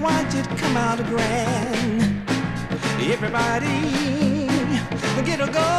want you to come out grand. Everybody get a go.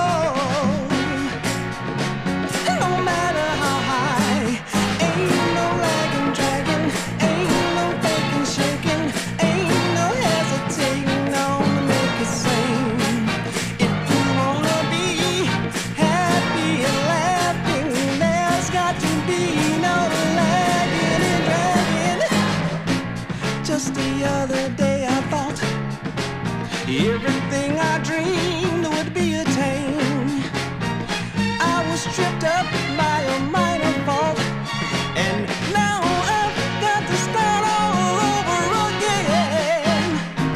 No matter how high, ain't no lagging, dragging, ain't no faking, shaking, ain't no hesitating on to make it sing. If you wanna be happy and laughing, there's got to be no lagging and dragging. Just the other day I thought everything I dreamed would be attained. I was tripped up by a minor fault, and now I've got to start all over again.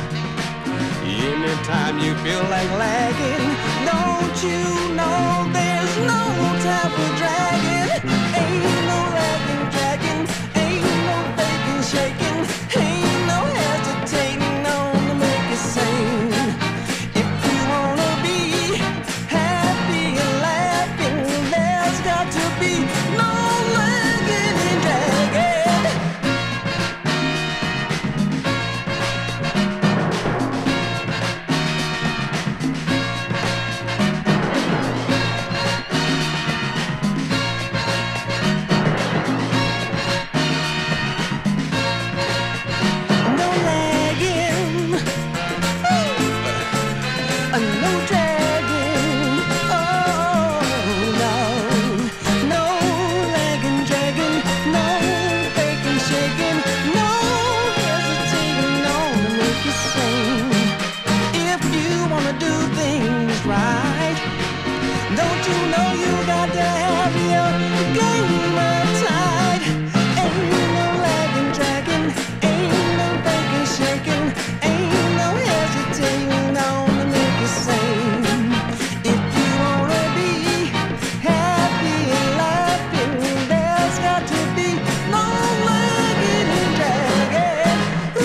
Anytime you feel like lagging, don't you know there's no time for dragging? Ain't no lagging, dragging, ain't no faking, shaking, ain't no hesitating on to make it sing. If you wanna be happy and laughing, there's got to be no lagging and dragging. No lagging, no dragging, oh no. No lagging, dragging, no faking, shaking, no hesitating on to make you sing. If you wanna do things right, don't you know you got to have your game tight? Ain't no lagging, dragging, ain't no faking, shaking, ain't no hesitating on to make you sing. If you wanna be happy and laughing, there's got to be no lagging and dragging.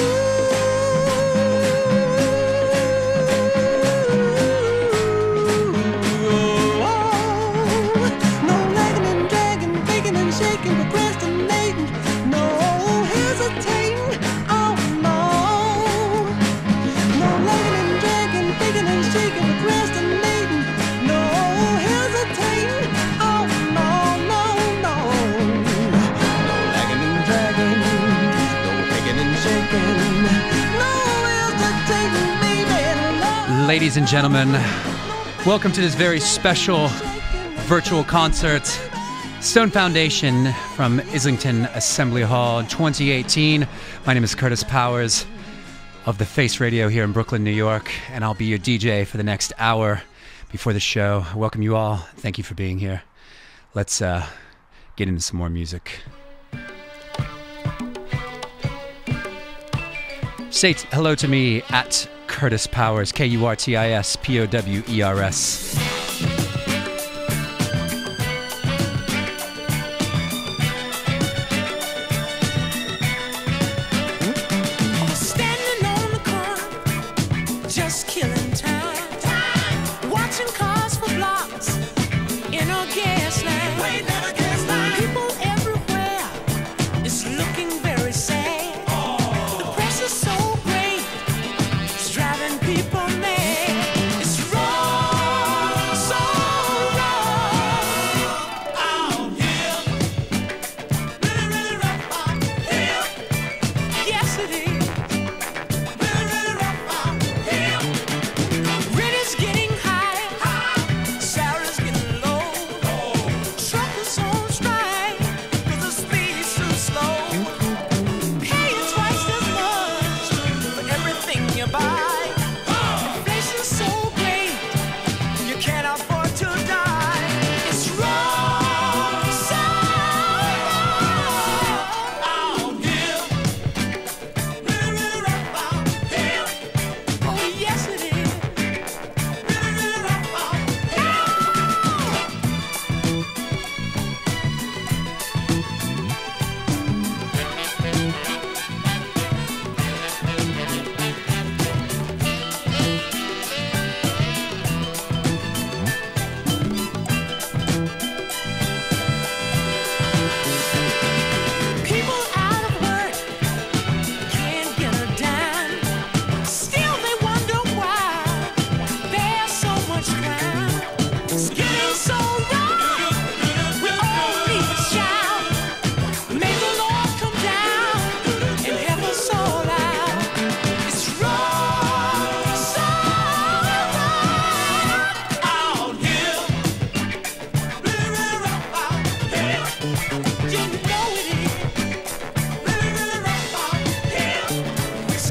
No lagging and dragging, faking and shaking, procrastinating, no hesitating, oh no. No lagging and dragging, faking and shaking, procrastinating, no hesitating, oh no, no, no. No lagging and dragging, no faking and shaking, no hesitating, baby, no. Ladies and gentlemen, welcome to this very special virtual concert, Stone Foundation from Islington Assembly Hall in 2018. My name is Kurtis Powers of The Face Radio here in Brooklyn, New York, and I'll be your DJ for the next hour before the show. I welcome you all. Thank you for being here. Let's get into some more music. Say hello to me at Kurtis Powers, KurtisPowers. Standing on the corner, just killing time. Watching cars for blocks in a gas lamp. People everywhere, it's looking very sad. The press is so great, it's driving people mad. It's wrong.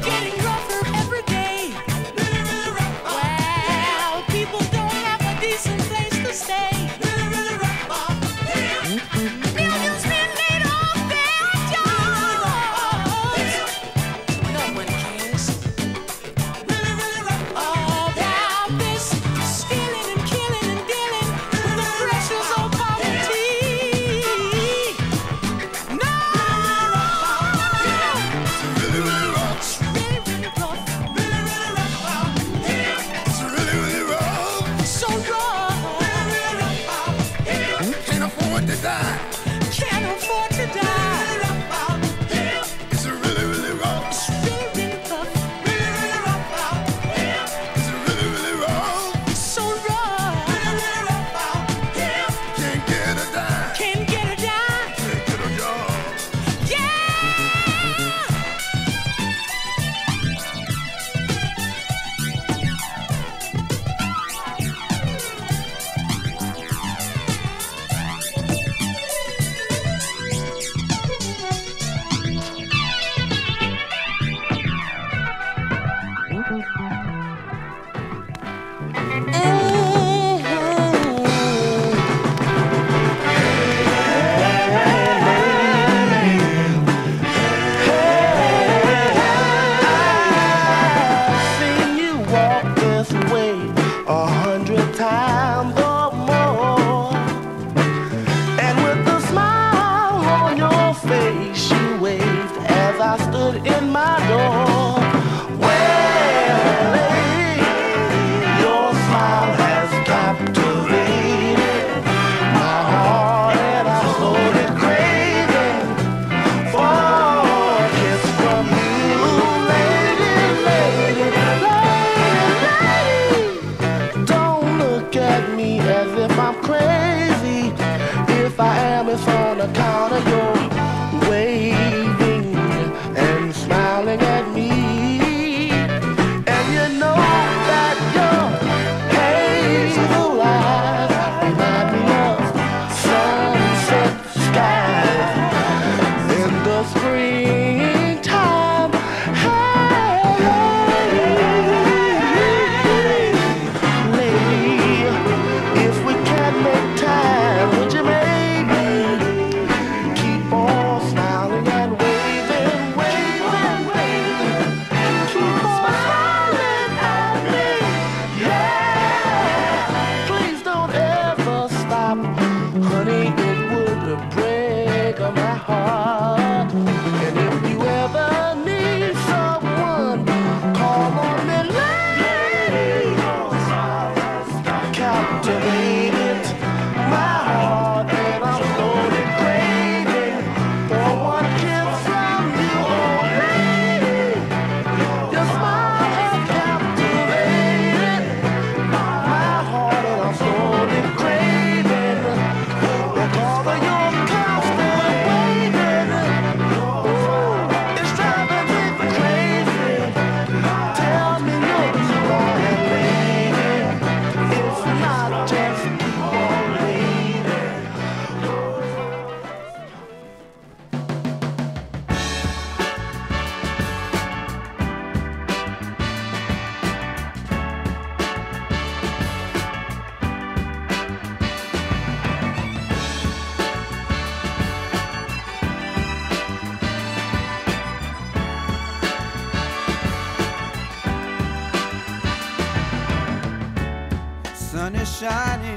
sun is shining,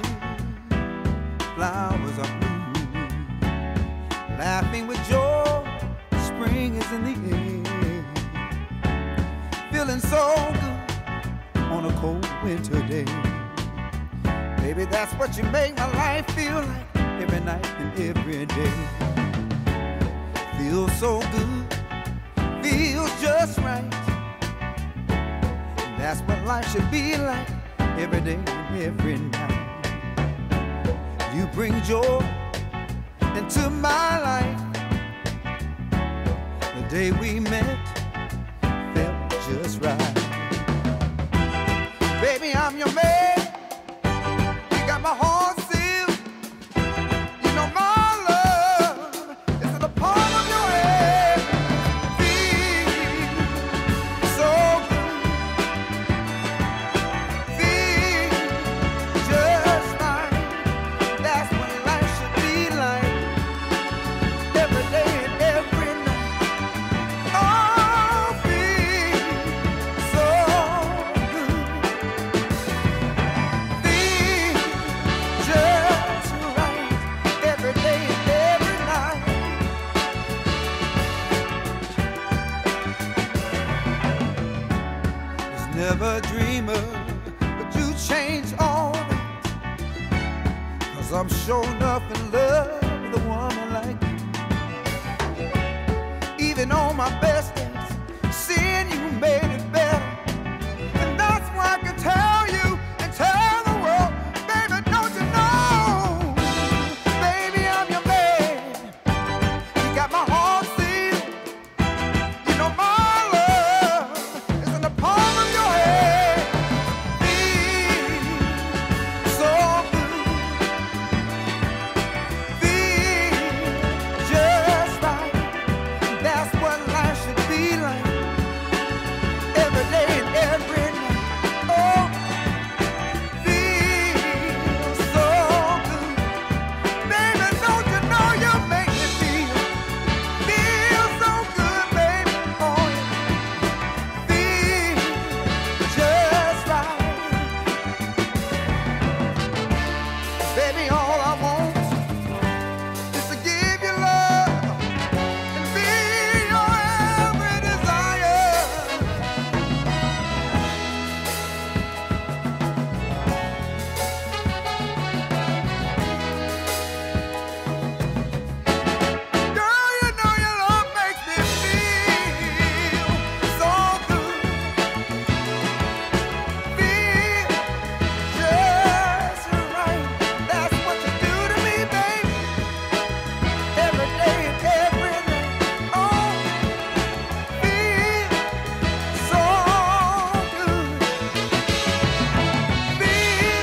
flowers are blooming, laughing with joy, spring is in the air. Feeling so good on a cold winter day. Baby, that's what you make my life feel like every night and every day. Feels so good, feels just right. That's what life should be like every day and every night. You bring joy into my life. The day we met felt just right. Baby, I'm your man. You got my heart sealed. You know my love is in the palm of your hand. Feel never a dreamer, but you changed all that. 'Cause I'm sure enough in love with a woman like you. Even on my best days, seeing you made it better. And that's why I can tell you and tell the world, baby, don't you know? Baby, I'm your man. You got my heart sealed. You know my love is in the palm of your hand. Feel so good. Feel just right. That's what life should be like. Every day and every night. Oh, feel so good. Baby, don't you know you make me feel so good, baby. Oh, yeah. Feel just right. Baby, all I want is to give you love and be your every desire. Girl, you know your love makes me feel so good. Feel just right. That's what you do to me, baby. Every day and every night. Oh, feel so good. Feel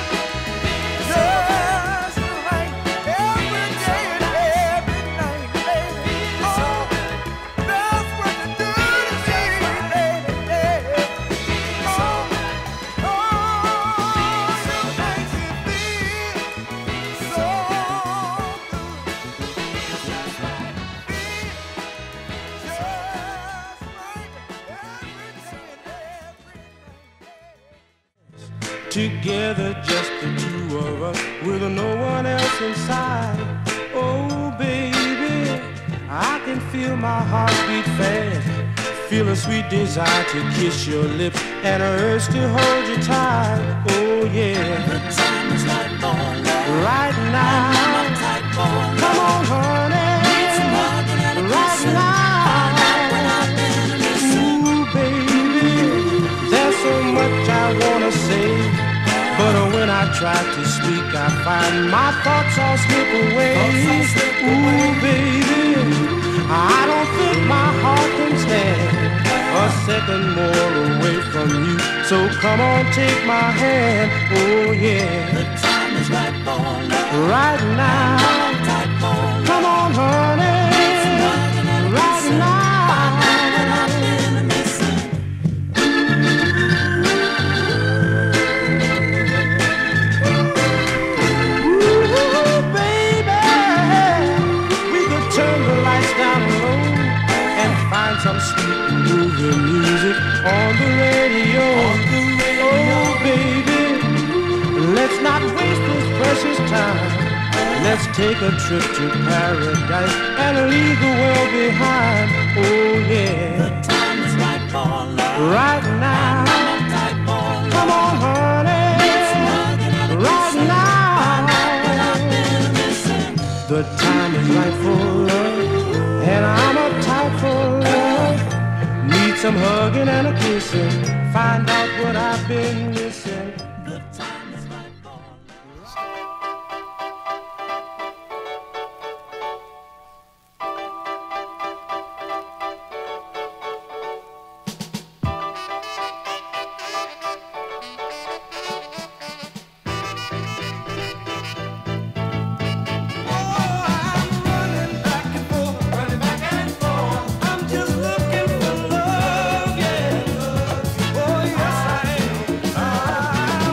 just right. Every day and every night, baby. Oh, that's what you do to me, baby. Oh, you make me feel so Together, just the two of us, with no one else inside. Oh, baby, I can feel my heart beat fast. Feel a sweet desire to kiss your lips and a urge to hold you tight. Oh, yeah. The time is right for love. Right now. Come on, honey. Right now. Ooh, baby, there's so much I wanna say, but when I try to speak, I find my thoughts all slip away. Ooh, baby, I don't think my heart can stand a second more away from you. So come on, take my hand. Oh, yeah. The time is right for love. Right now. Come on, honey. Right now. Some sweet moving music on the radio. Oh, baby, let's not waste this precious time. Let's take a trip to paradise and leave the world behind. Oh, yeah. The time is right for love. Right now. Come on, honey. Right now. The time is right for love, and I'm uptight for love. Need some hugging and a kissing. Find out what I've been missing. The time is right for oh, yes, I am.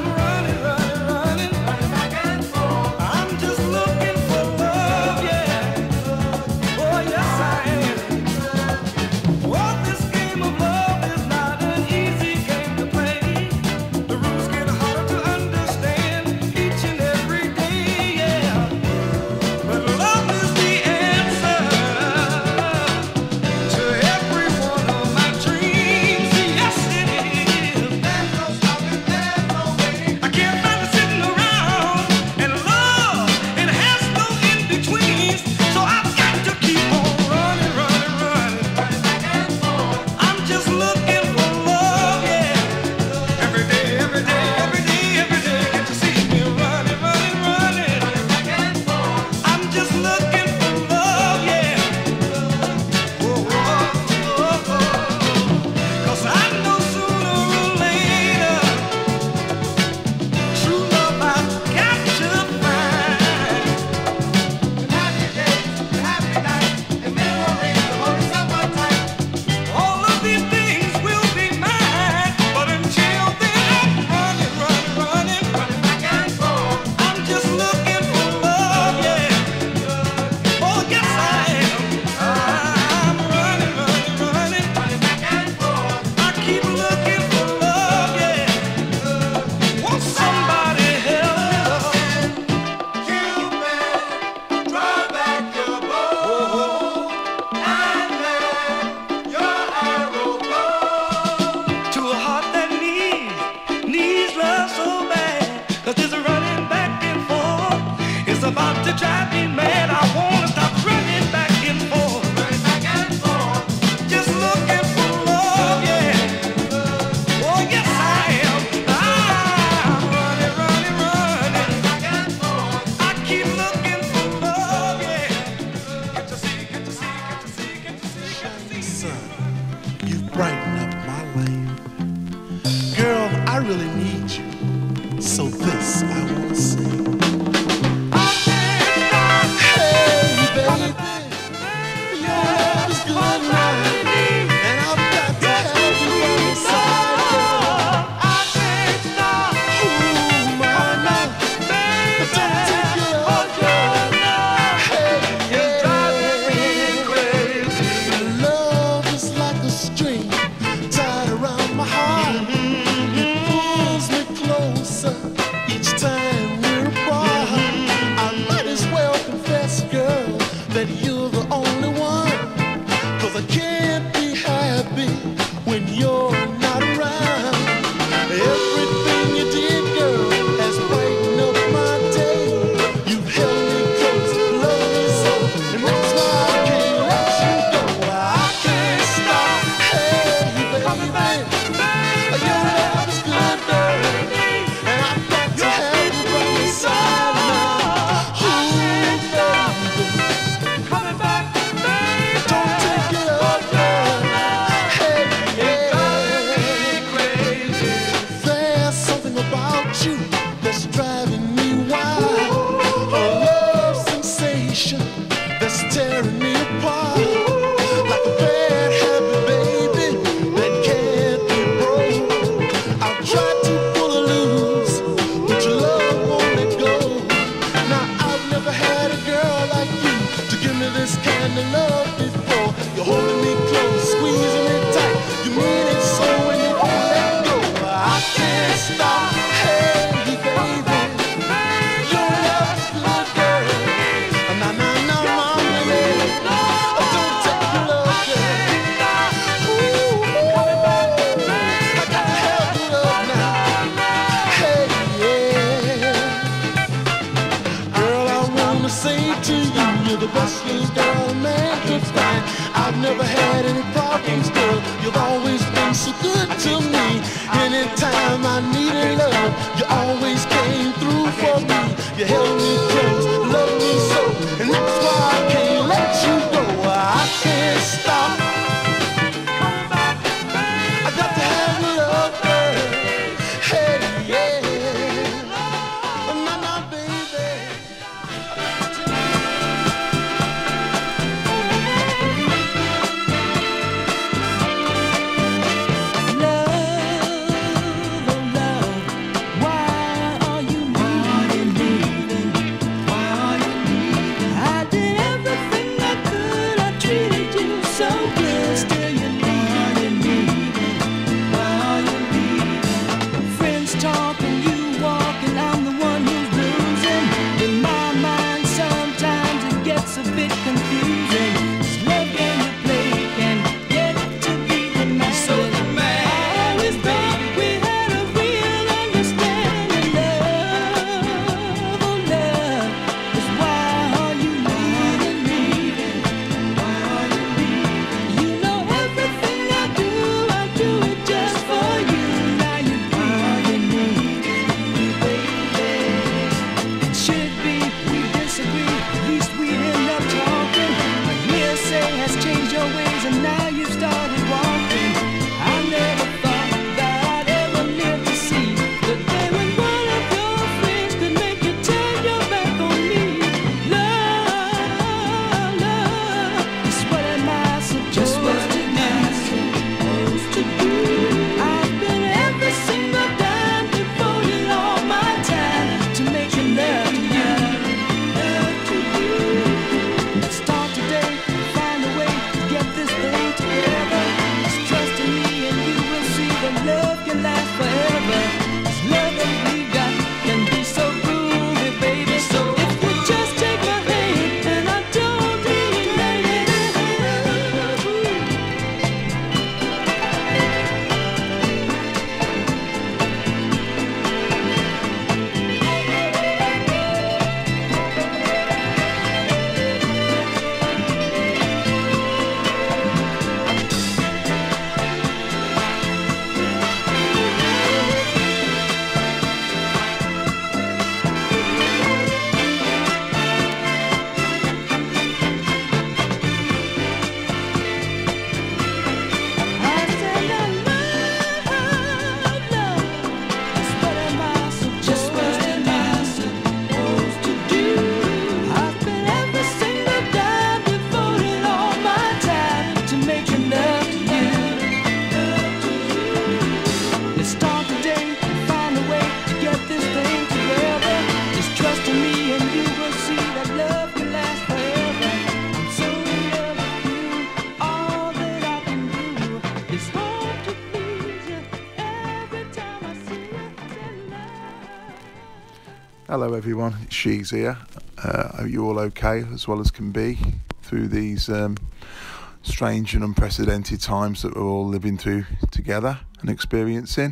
questions, girl, man, it's fine. I've never had any problems, girl. You've always been so good to me. Anytime I needed love, you always came through for me. You held me close, loved me so, and that's why I can't let you go. I can't stop. I got to have love, girl. Hey, yeah. No, no, baby. Hello everyone, it's She's here. Are you all okay, as well as can be, through these strange and unprecedented times that we're all living through together and experiencing?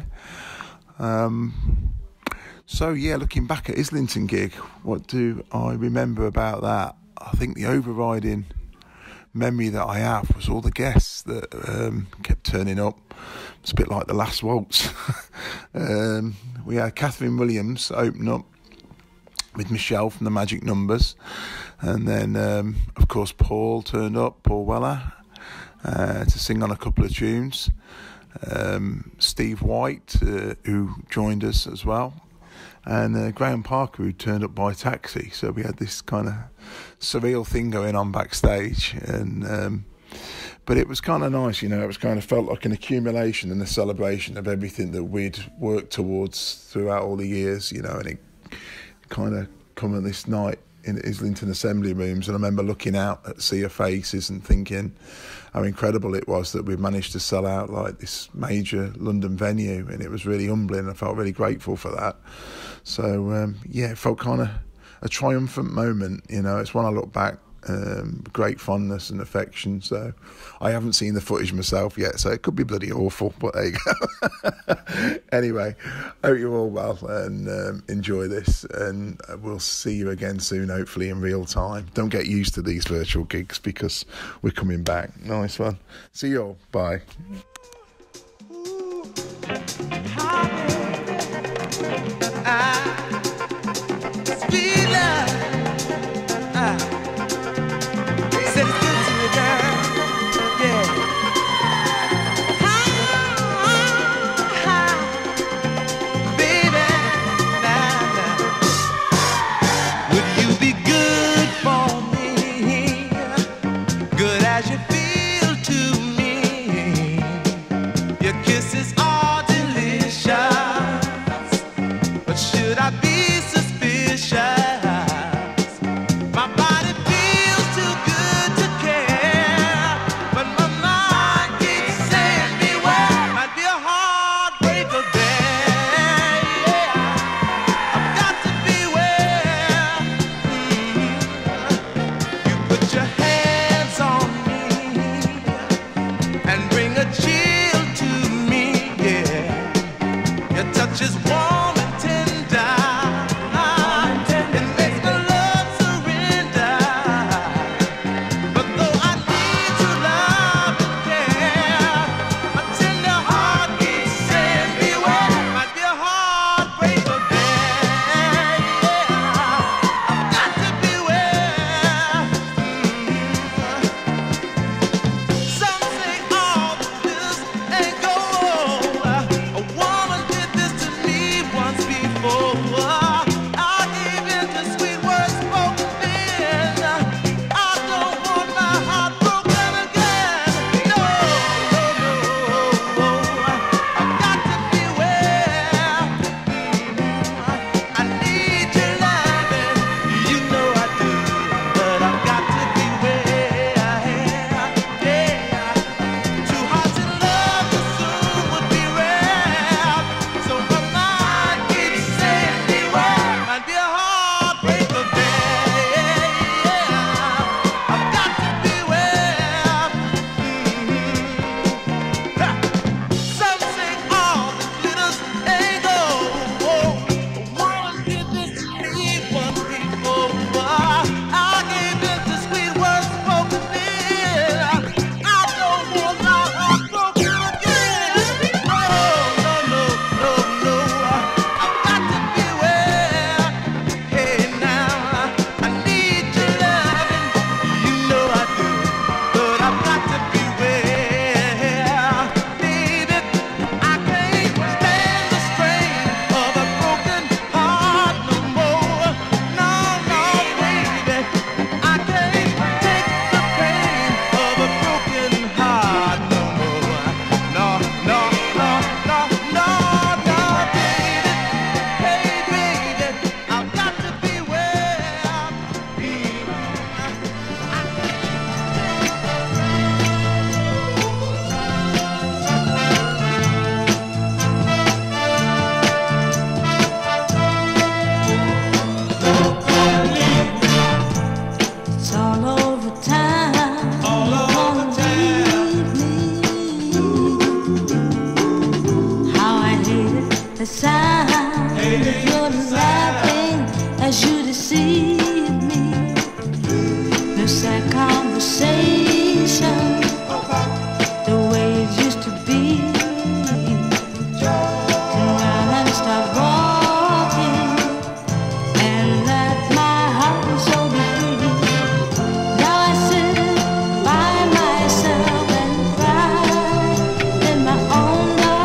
So yeah, looking back at Islington gig, what do I remember about that? I think the overriding memory that I have was all the guests that kept turning up. It's a bit like the last waltz. We had Kathryn Williams open up with Michelle from the Magic Numbers, and then of course Paul turned up, Paul Weller, to sing on a couple of tunes. Steve White, who joined us as well, and Graham Parker, who turned up by taxi. So we had this kind of surreal thing going on backstage, and but it was kind of nice, you know. It was kind of felt like an accumulation and a celebration of everything that we'd worked towards throughout all the years, you know. And it kind of come on this night in Islington Assembly Rooms, and I remember looking out at Sea of Faces and thinking how incredible it was that we'd managed to sell out like this major London venue, and it was really humbling. I felt really grateful for that. So yeah, it felt kind of a triumphant moment, you know. It's when I look back great fondness and affection. So I haven't seen the footage myself yet, so it could be bloody awful, but there you go. Anyway, hope you're all well and enjoy this, and we'll see you again soon, hopefully in real time. Don't get used to these virtual gigs because we're coming back. Nice one. See you all. Bye.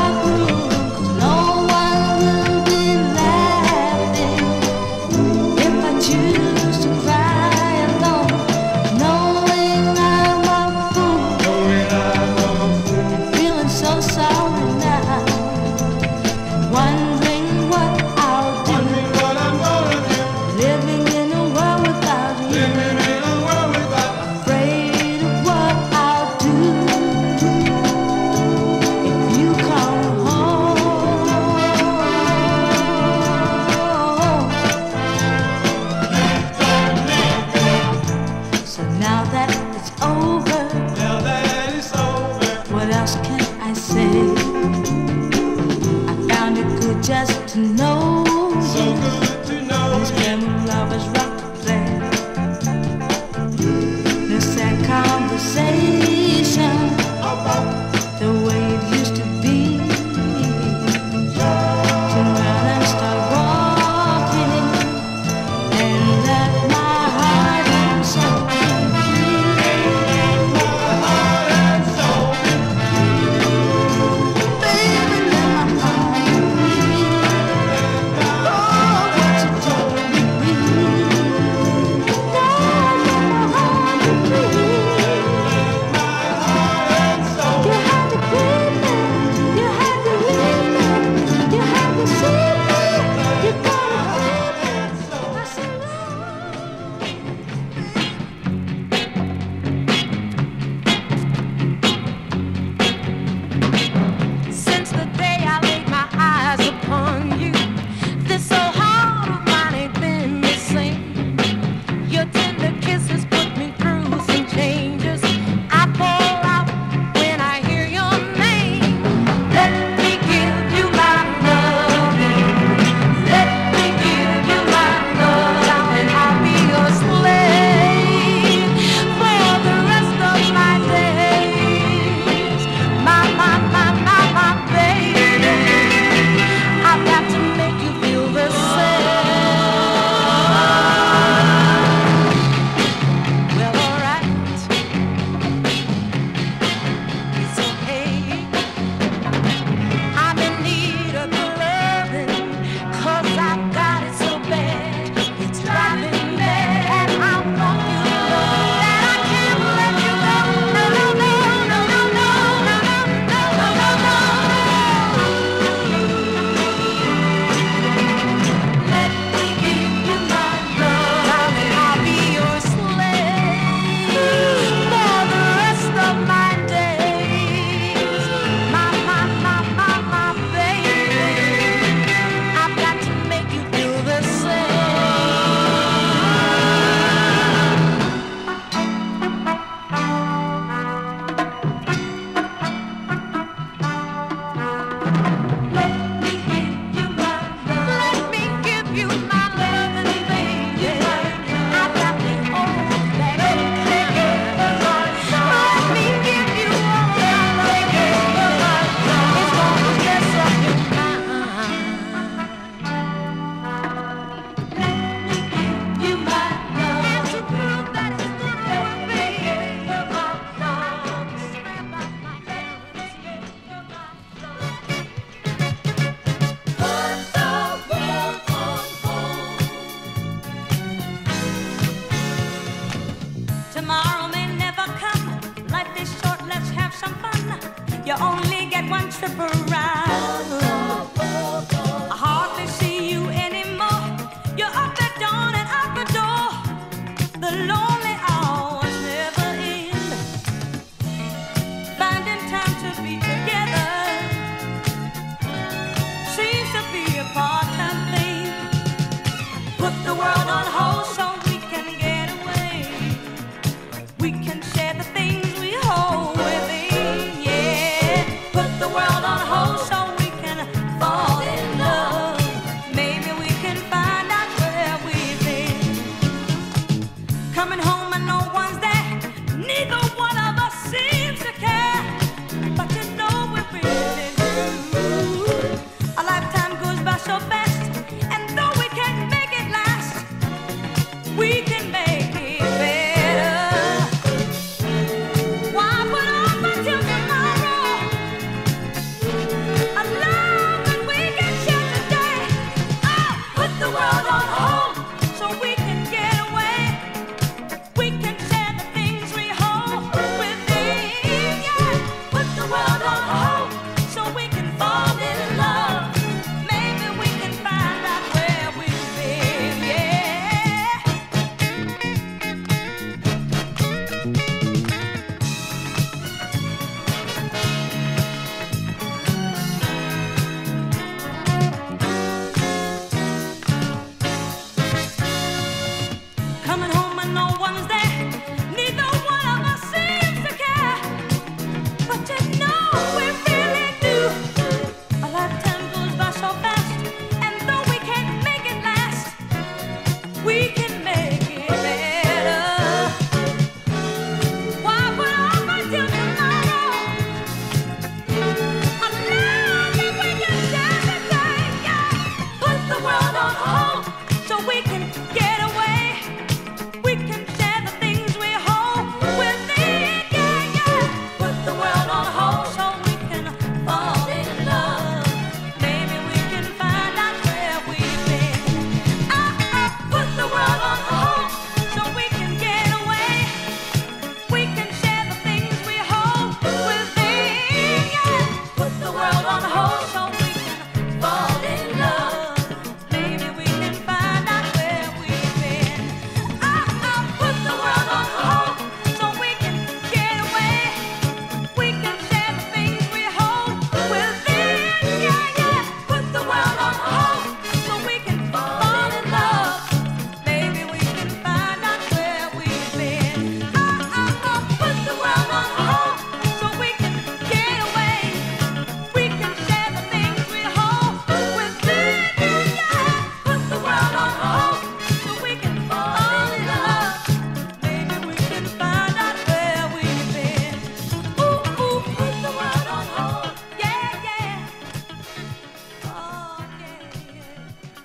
If just to know you. This game of lovers rock the play. This sad conversation about the way it used to be. Turn around and start walking and let my heart and soul be free. Baby, let my heart be free.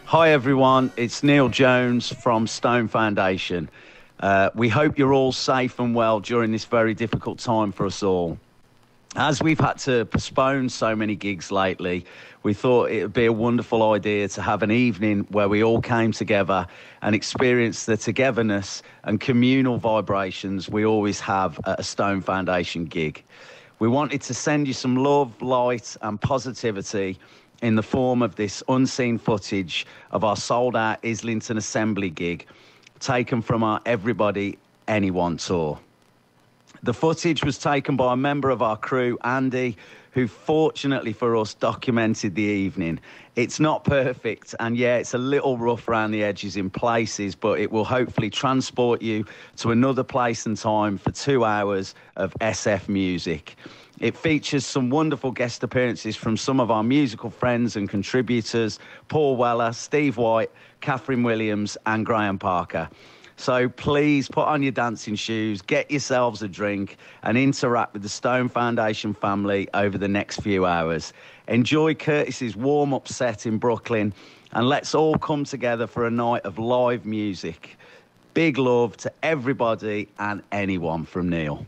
Hi everyone, it's Neil Jones from Stone Foundation. We hope you're all safe and well during this very difficult time for us all. As we've had to postpone so many gigs lately, we thought it would be a wonderful idea to have an evening where we all came together and experienced the togetherness and communal vibrations we always have at a Stone Foundation gig. We wanted to send you some love, light and positivity in the form of this unseen footage of our sold-out Islington Assembly gig taken from our Everybody Anyone tour. The footage was taken by a member of our crew, Andy, who fortunately for us documented the evening. It's not perfect, and yeah, it's a little rough around the edges in places, but it will hopefully transport you to another place and time for 2 hours of SF music. It features some wonderful guest appearances from some of our musical friends and contributors, Paul Weller, Steve White, Kathryn Williams and Graham Parker. So please put on your dancing shoes, get yourselves a drink and interact with the Stone Foundation family over the next few hours. Enjoy Kurtis's warm-up set in Brooklyn and let's all come together for a night of live music. Big love to everybody and anyone from Neil.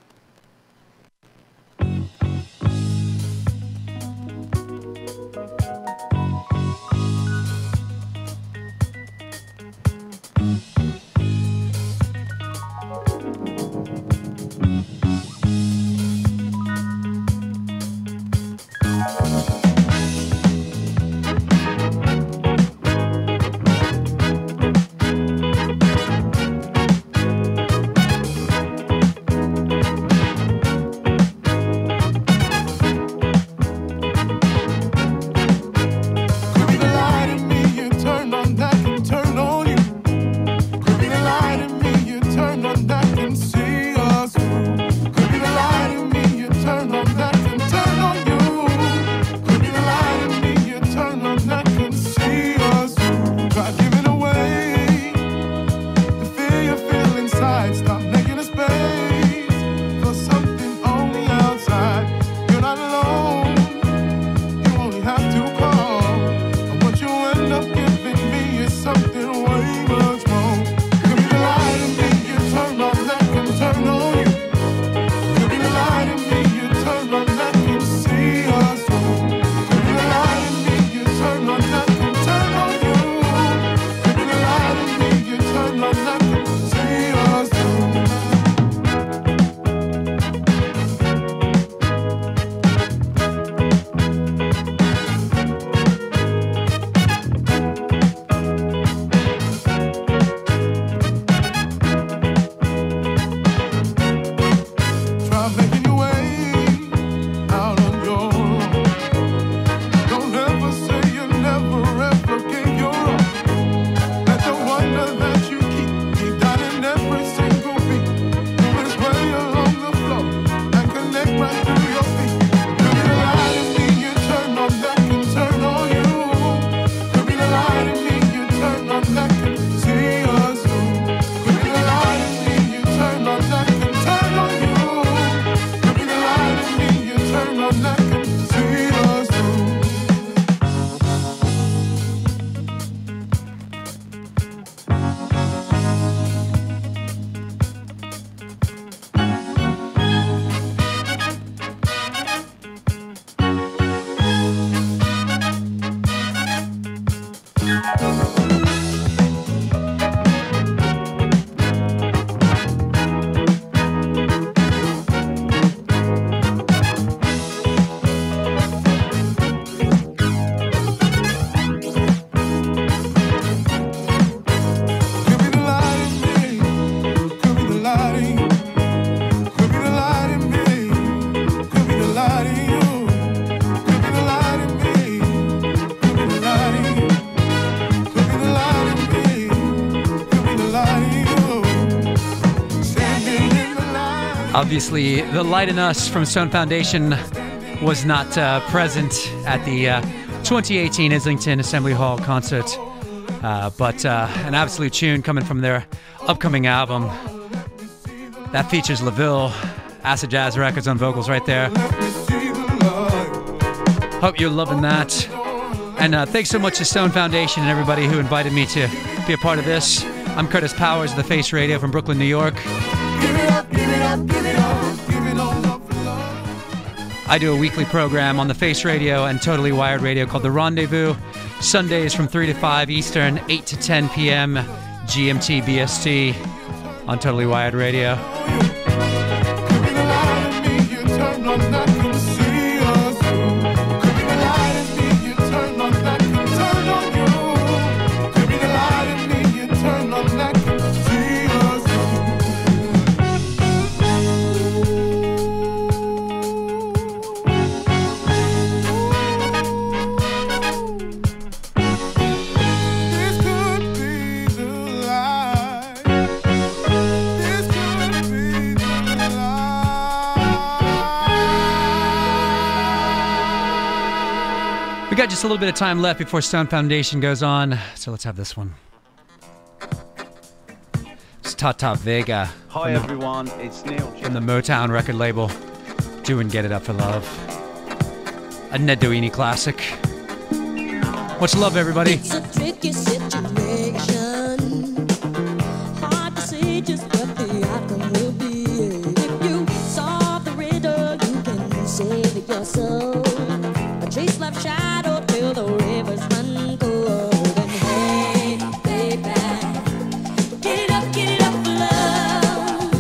Obviously, the Light in Us from Stone Foundation was not present at the 2018 Islington Assembly Hall concert, but an absolute tune coming from their upcoming album that features LaVille, Acid Jazz Records on vocals right there. Hope you're loving that. And thanks so much to Stone Foundation and everybody who invited me to be a part of this. I'm Kurtis Powers of the Face Radio from Brooklyn, New York. I do a weekly program on the Face Radio and Totally Wired Radio called The Rendezvous. Sundays from 3 to 5 Eastern, 8 to 10 p.m. GMT BST on Totally Wired Radio. We got just a little bit of time left before Stone Foundation goes on, so let's have this one. It's Tata Vega. Hi everyone, it's Neil from the Motown record label, doing Get It Up for Love. A Ned Doheny classic. Much love, everybody. It's a tricky situation. Hard to say just what the outcome will be. If you solve the riddle, you can save your soul. A trace left shadow till the rivers run cold. And hey, baby, get it up for love.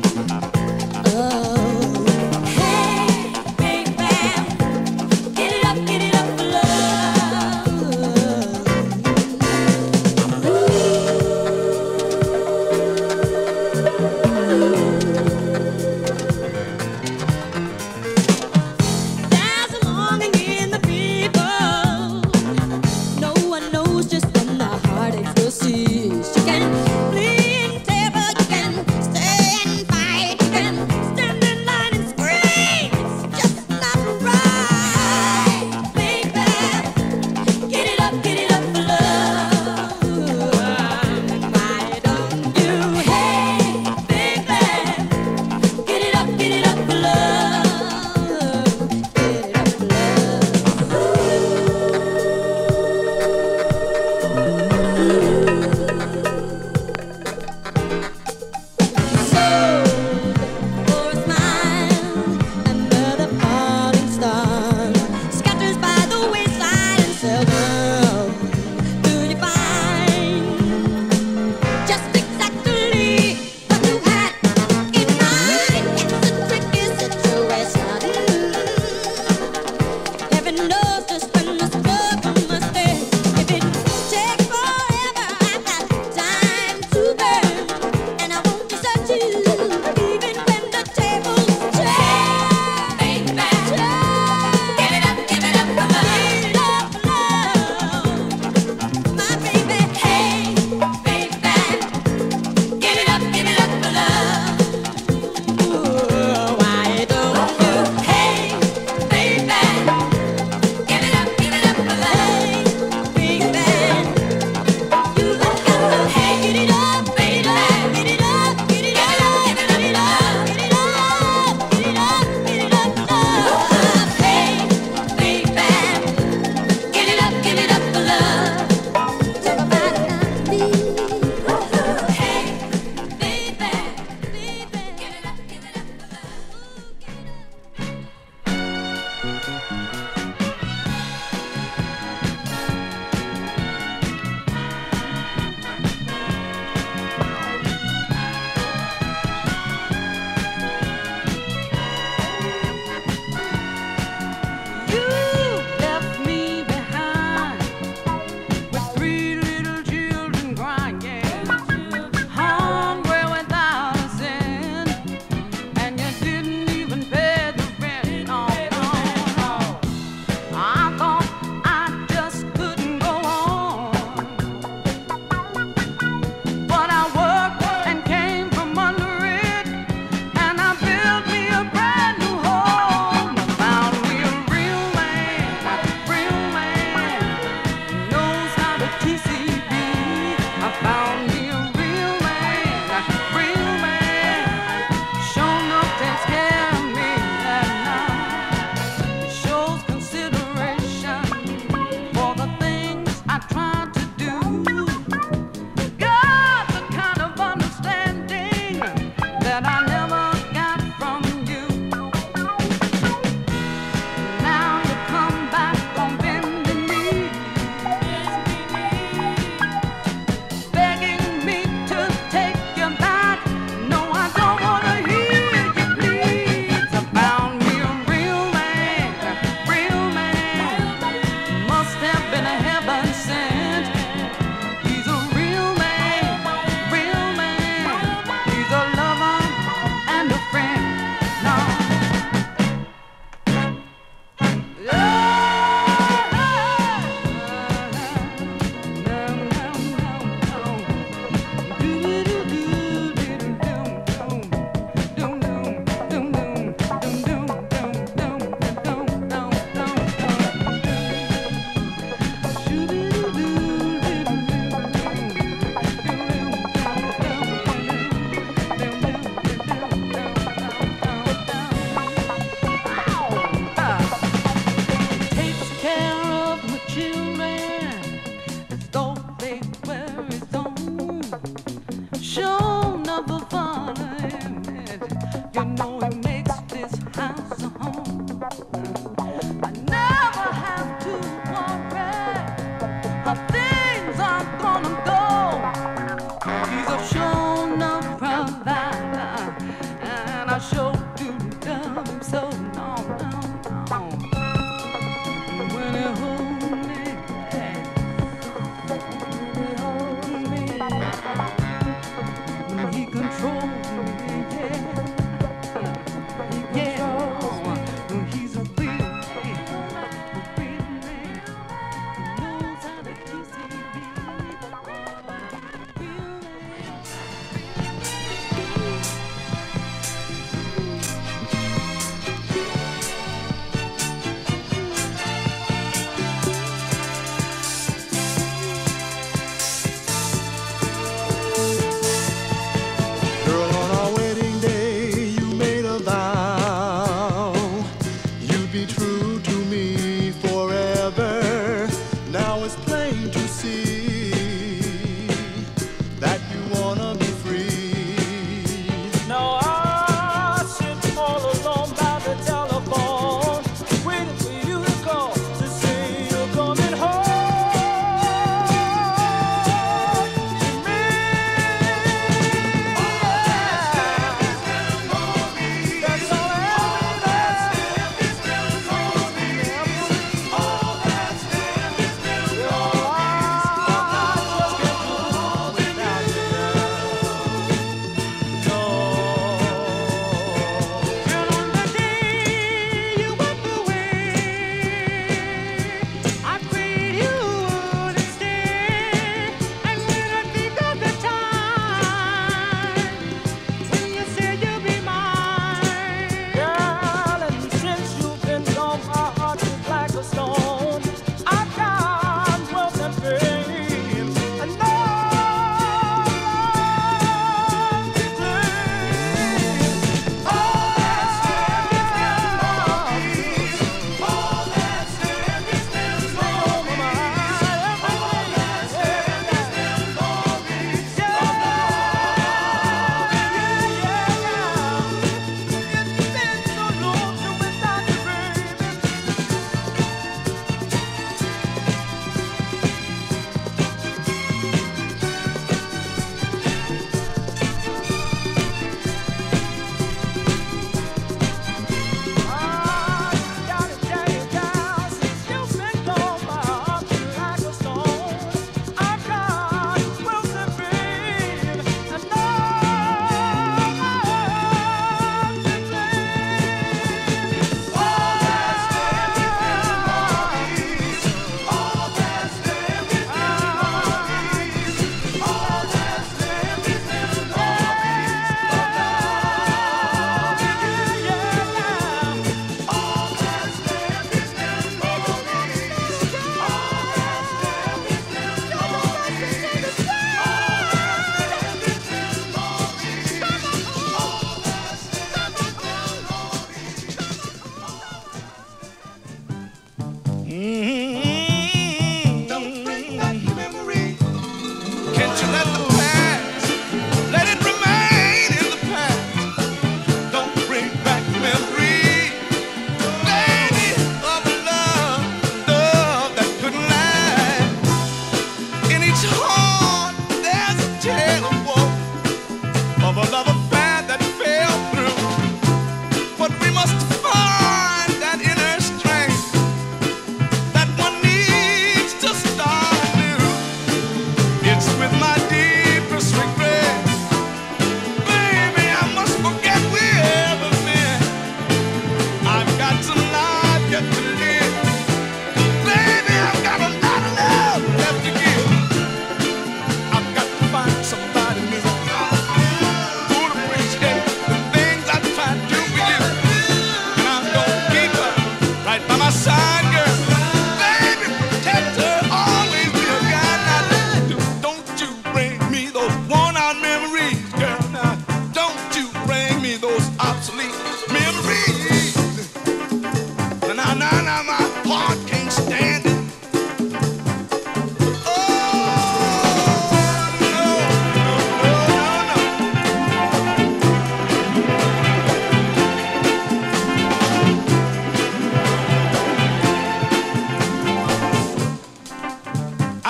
Oh, hey, baby, get it up for love. Ooh.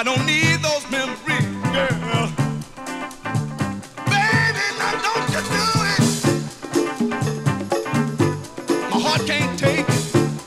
I don't need those memories, girl. Baby, now don't you do it. My heart can't take it.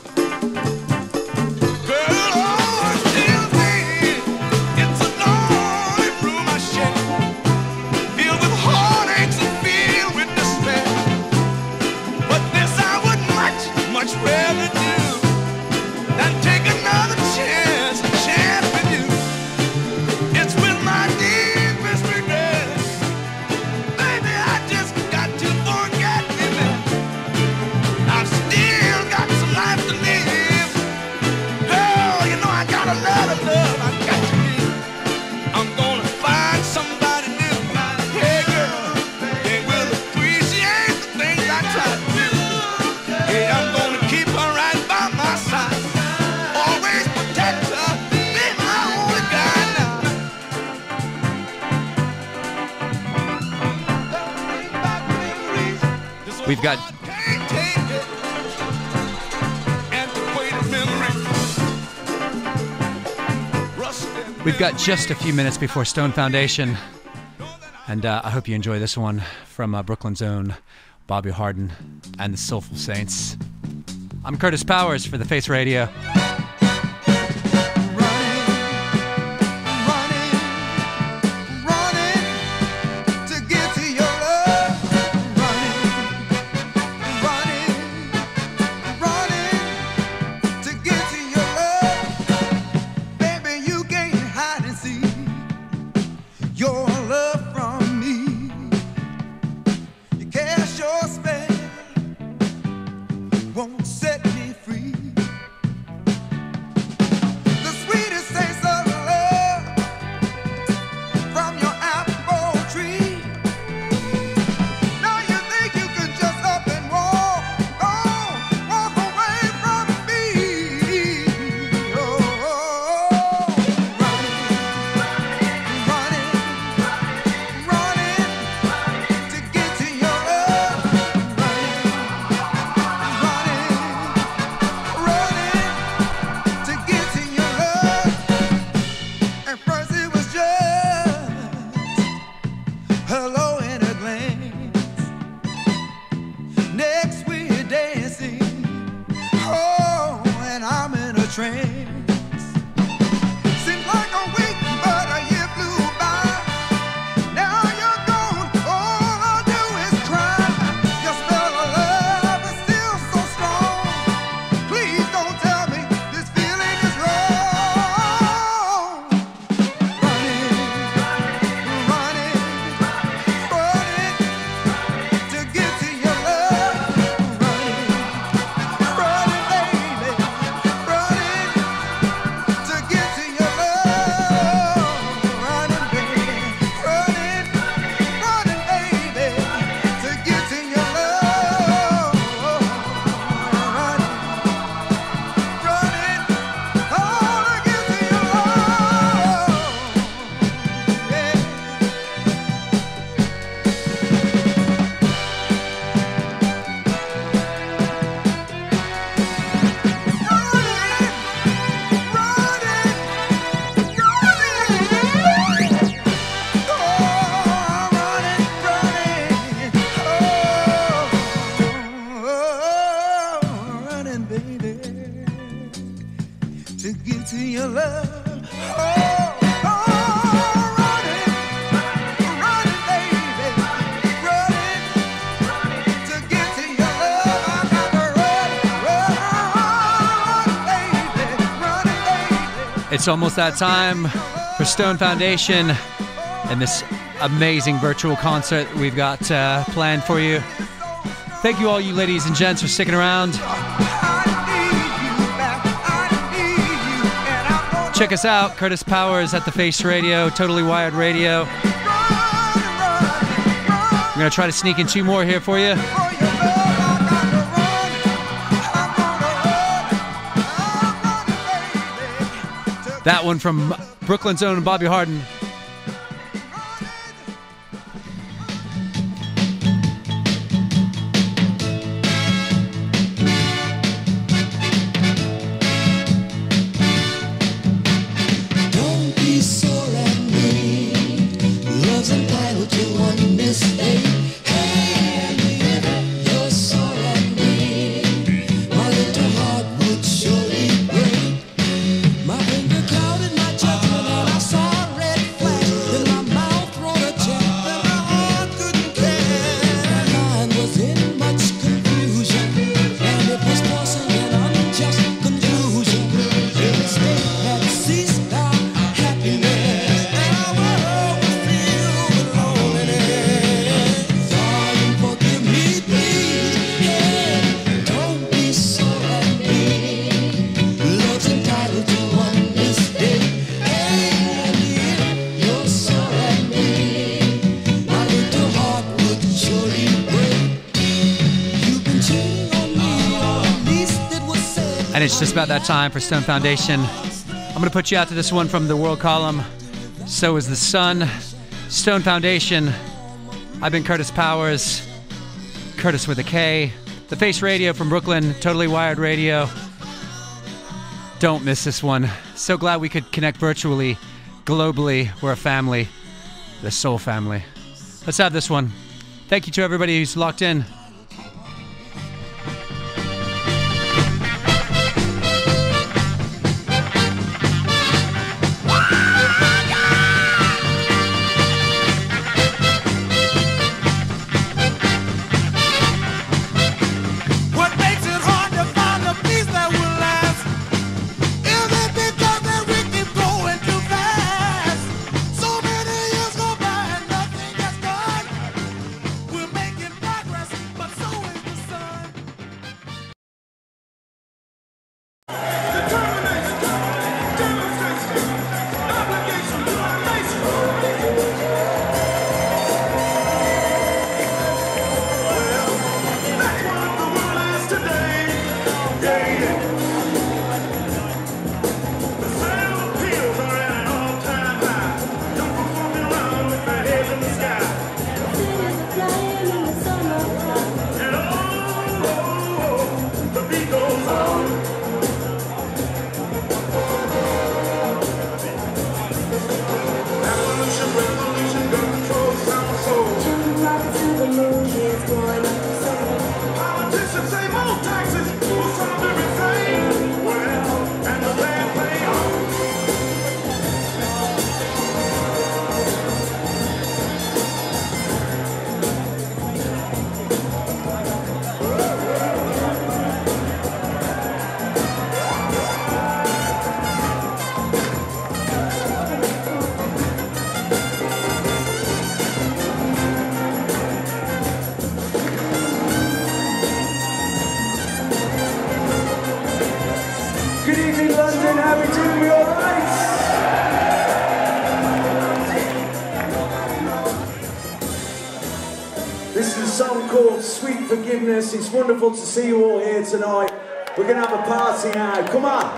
Girl, oh, it kills me. It's a lonely room I share, filled with heartaches and filled with despair. But this I would much, much rather do than take another chance with you. It's with my deepest regret. Baby, I just got to forget me, man. I've still got some life to live. Girl, you know I got a lot of love I got to give. I'm gonna find somebody new. Hey, girl, they will appreciate the things I try to do. Hey, I'm gonna keep her right by my side. Always protect her. Be my only guide now. We've got Can't take it. Antiquated memories. Rusted We've got just a few minutes before Stone Foundation, and I hope you enjoy this one from Brooklyn's own Bobby Hardin and the Soulful Saints. I'm Kurtis Powers for The Face Radio. to get to your love. Running to get to your love. Baby, you can't hide and see your love from me. You cast your spell, won't set me free. The sweetest taste of love from your apple tree. Now you think you can just up and walk away from me. Oh, running to get to your love. Running to get to your love. At first it was just hello in a glance. Next we're dancing, oh, and I'm in a trance. Seems like a week, but a year flew by. Now you're gone, all I do is cry. Your spell of love is still so strong. Please don't tell me this feeling is wrong. Running to get to your love. Running, baby, running to get to your love. Running, baby, running, baby, to get to your love. Running, oh, to get to your love. Yeah. Running, baby, to get to your love. Running, baby, running to get to your love. I got to run, baby. It's almost that time for Stone Foundation and this amazing virtual concert we've got planned for you. Thank you all you ladies and gents for sticking around. Check us out, Kurtis Powers at The Face Radio, Totally Wired Radio. We're going to try to sneak in 2 more here for you. That one from Brooklyn's own Bobby Hardin. Don't be it's just about that time for Stone Foundation. I'm going to put you out to this one from the World Column. So is the Sun. Stone Foundation. I've been Kurtis Powers. Kurtis with a K. The Face Radio from Brooklyn. Totally Wired Radio. Don't miss this one. So glad we could connect virtually, globally. We're a family. The Soul Family. Let's have this one. Thank you to everybody who's locked in. It's wonderful to see you all here tonight. We're going to have a party now. Come on.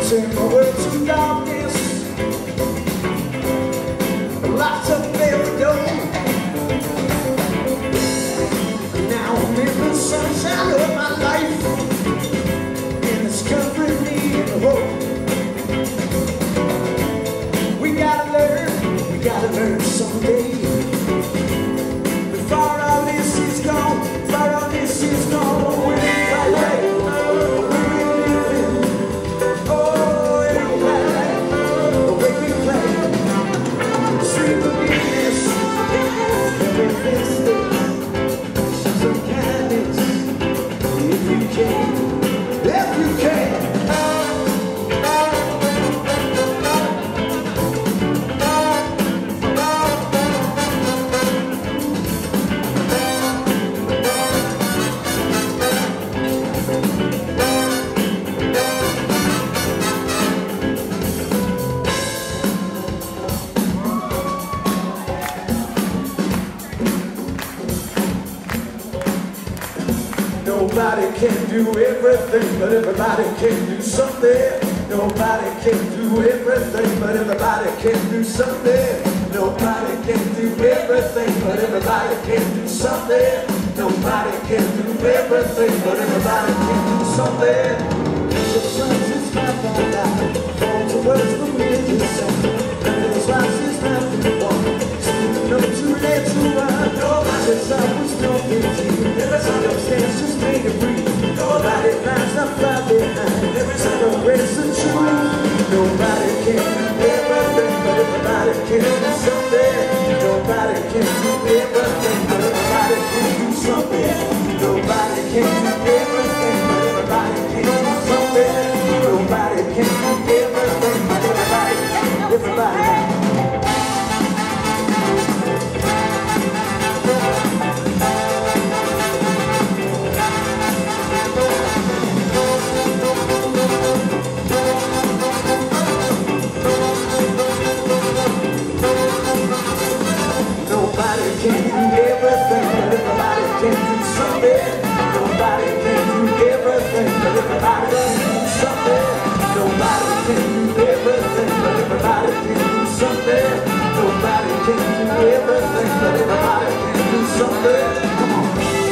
turn my world to darkness. Locked up every door. Now I'm in the sunshine of my life, and it's covering me in hope. We gotta learn someday. Before all this is gone, before all this is gone, we're right. Nobody can do everything, but everybody can do something. Nobody can do everything, but everybody can do something. Nobody can do everything, but everybody can do something. Nobody can do everything, but everybody can do something. The sun is not that light, all the words from me to say. And the twice is not the one. No too late to run. Nobody says I was no big deal. Every circumstance made it breathe. Nobody finds not far behind. Every single race is true. Nobody can do everything, but everybody can do something. Nobody can do everything, but everybody can do something. Nobody can do everything, but everybody can do something. Nobody can do everything, but everybody. Nobody can do everything, but everybody can do something. Nobody can do everything, but everybody can do something. Nobody can do everything, but everybody can do something. Nobody can do everything, but everybody can do something. Come on.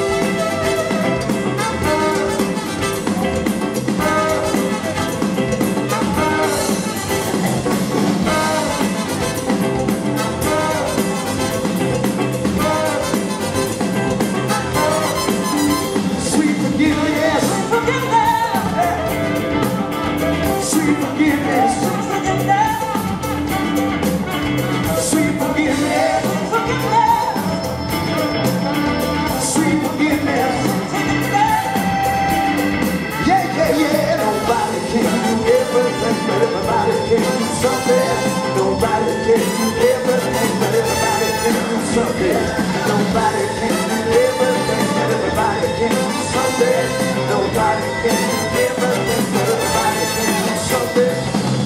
Everybody can do something. Nobody can do everything, but everybody can do something. Nobody can do everything, but everybody can do something. Nobody can do everything, but everybody can do something.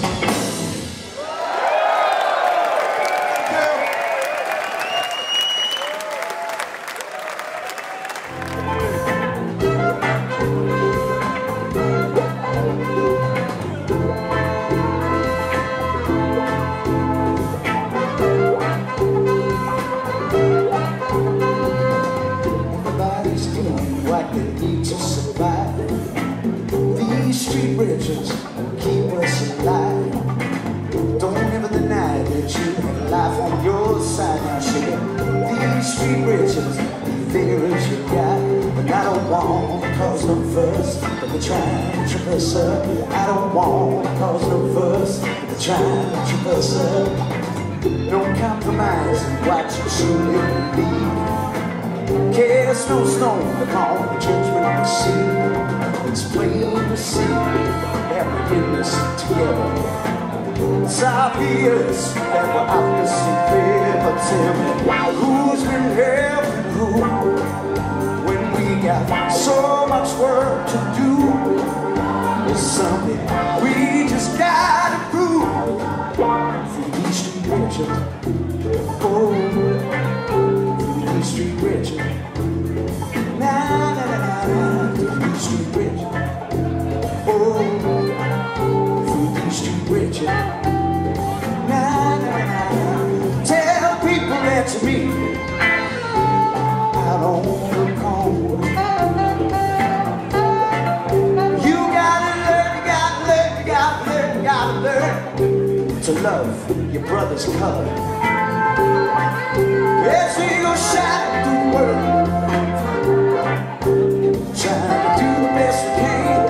Keep us alive. Don't ever deny that you have life on your side. Now sugar, these street riches, there is your guy. But I don't want to cause no fuss, but they're trying to trip us up. I don't want to cause no fuss, but they're trying to trip us up. No compromise in what you truly believe. Cast no stone upon the judgment we see. It's plain to see that we're in this together. It's obvious that we're obviously clear, but tell me, who's been helping who when we got so much work to do? It's something we just gotta prove. For these street riches, oh, for these street riches. Nah, nah, nah, nah, nah, for these street riches. Oh, for these preacher. Nah, nah, nah. Tell people that you meet out on the corner. You gotta learn, you gotta learn, you gotta learn, you gotta learn to love your brother's color. Yes, we gon' shine through the world, trying to do the best we can.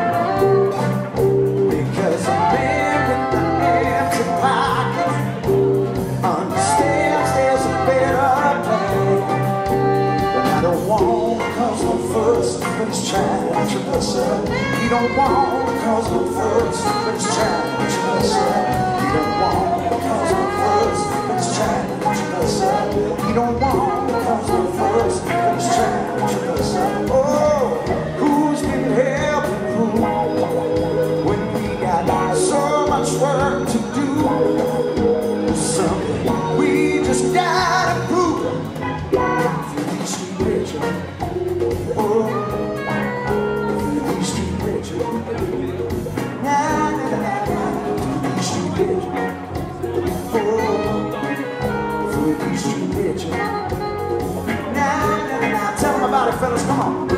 Because a man with the empty pockets understands there's a better plan. But I don't want to cause no fuss when he's trying to bust up. He don't want to cause no fuss when he's trying to bust up. He don't want to cause no fuss when he's trying to bust up. He don't want to cause no fuss when he's trying to bust up. Oh, who's been helping who when we got so much work to do? Something we just gotta prove. For these street riches, oh, for these street riches, nah, nah, nah, nah. For these street riches, oh, for these street riches, nah, nah, nah, nah. Tell them about it, fellas, come on.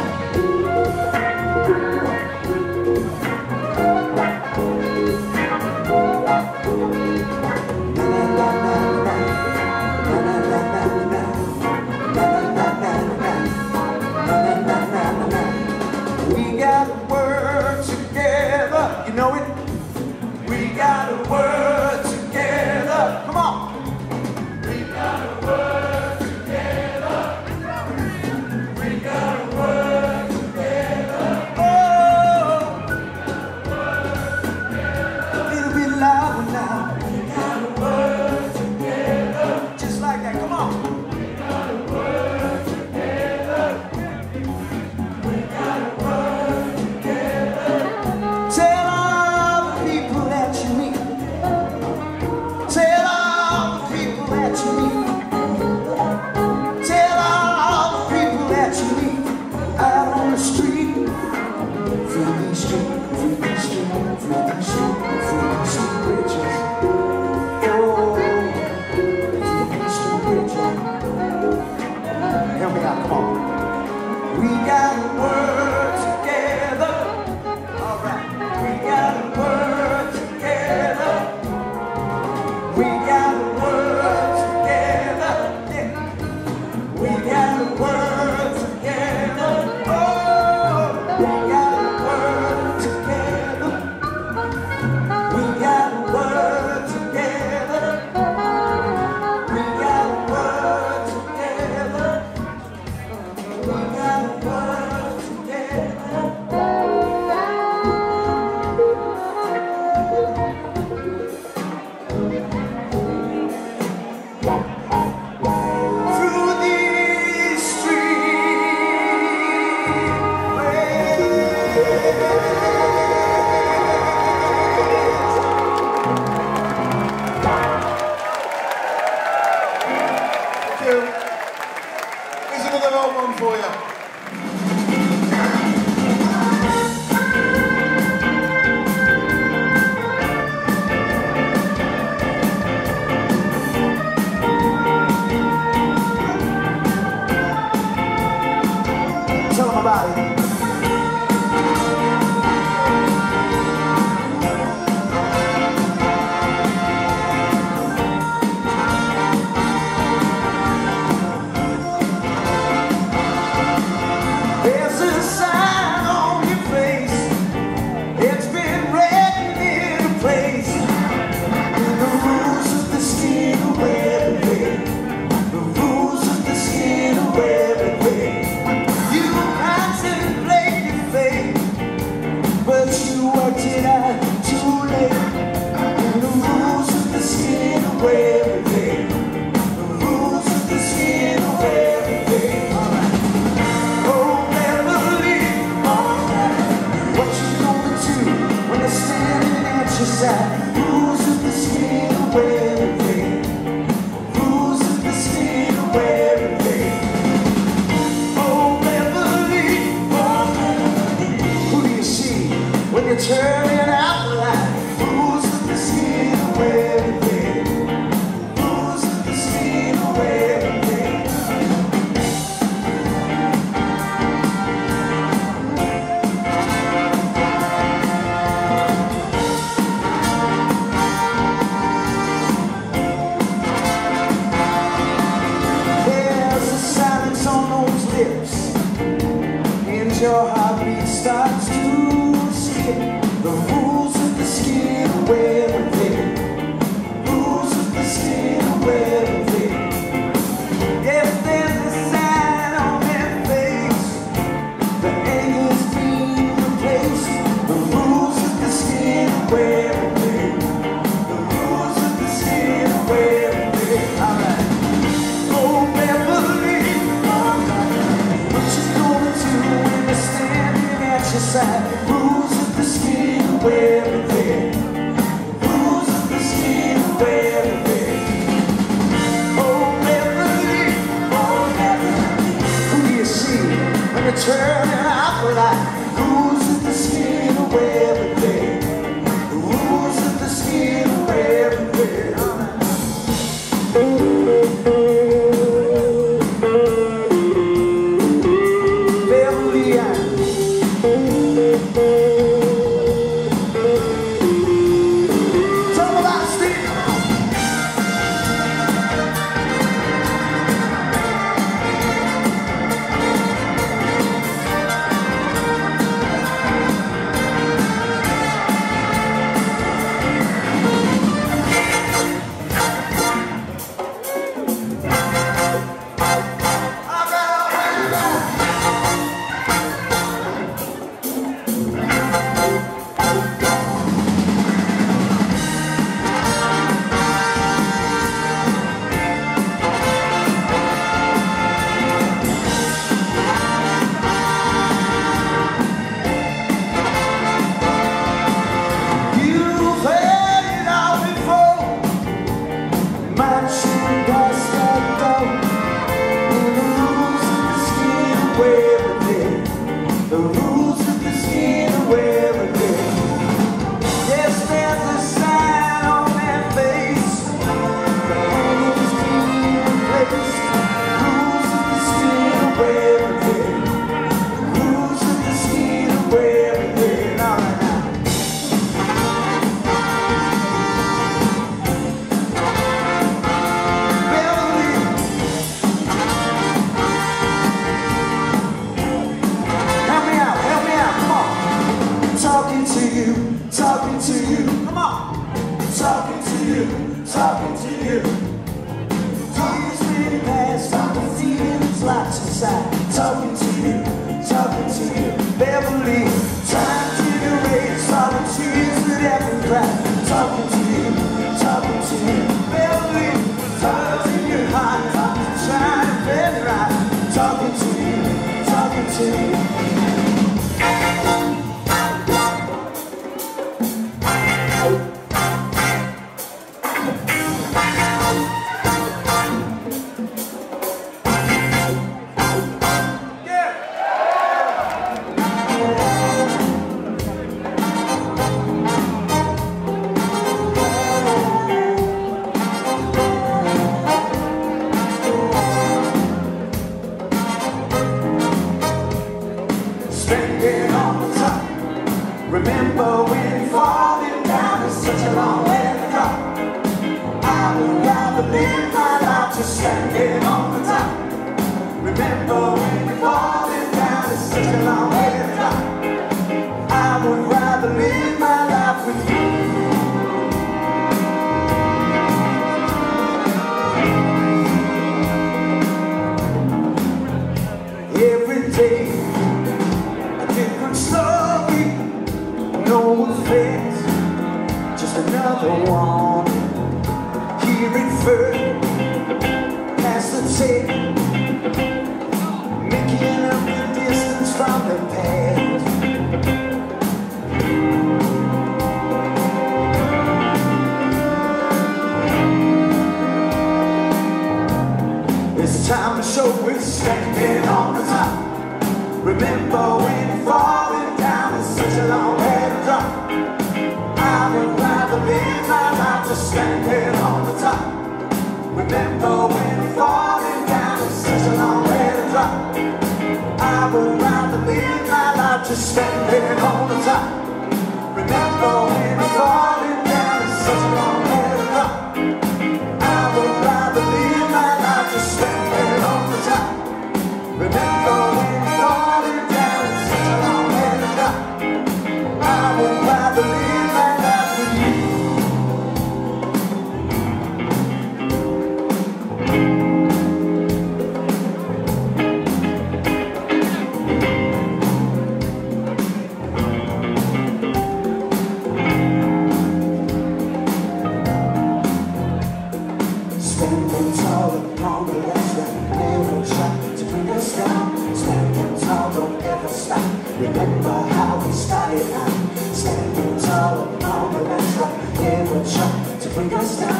We gotta work together, you know it. We gotta work together. Come on. We gotta work together. We gotta work together. Oh, it'll be louder now. We gotta work together. Just like that. Come on. We gotta work together. We gotta work together. Tell all the people that you meet. Tell all the people that you meet. Tell all the people that you meet out on the street. Through these streets, through these streets, through these streets, through these street bridges. Oh, through these street bridges. Help me out, come on. We gotta work together. All right. We gotta work together. We gotta work together. Yeah. We gotta work together. Oh, we gotta work together. We gotta work together. We gotta work together. We gotta work together. Through these streets. Thank you. Here's another old one for you. Tell them about it. There's a sign on your face. It's been written in place. The rules of the skin are everything. The rules of the skin are everything. You contemplate your fate, but you worked it out too late. And the rules of the skin are everything. The rules of the skin are everything. Oh, never leave on that. What you gonna do when they're standing at your side? Rules of the skin are everything. Rules of the skin are everything. Oh, never leave on that. Who do you see when you're turning out the light? Rules of turning out the light. Rules of the skin away every day. The rules of the skin away every day.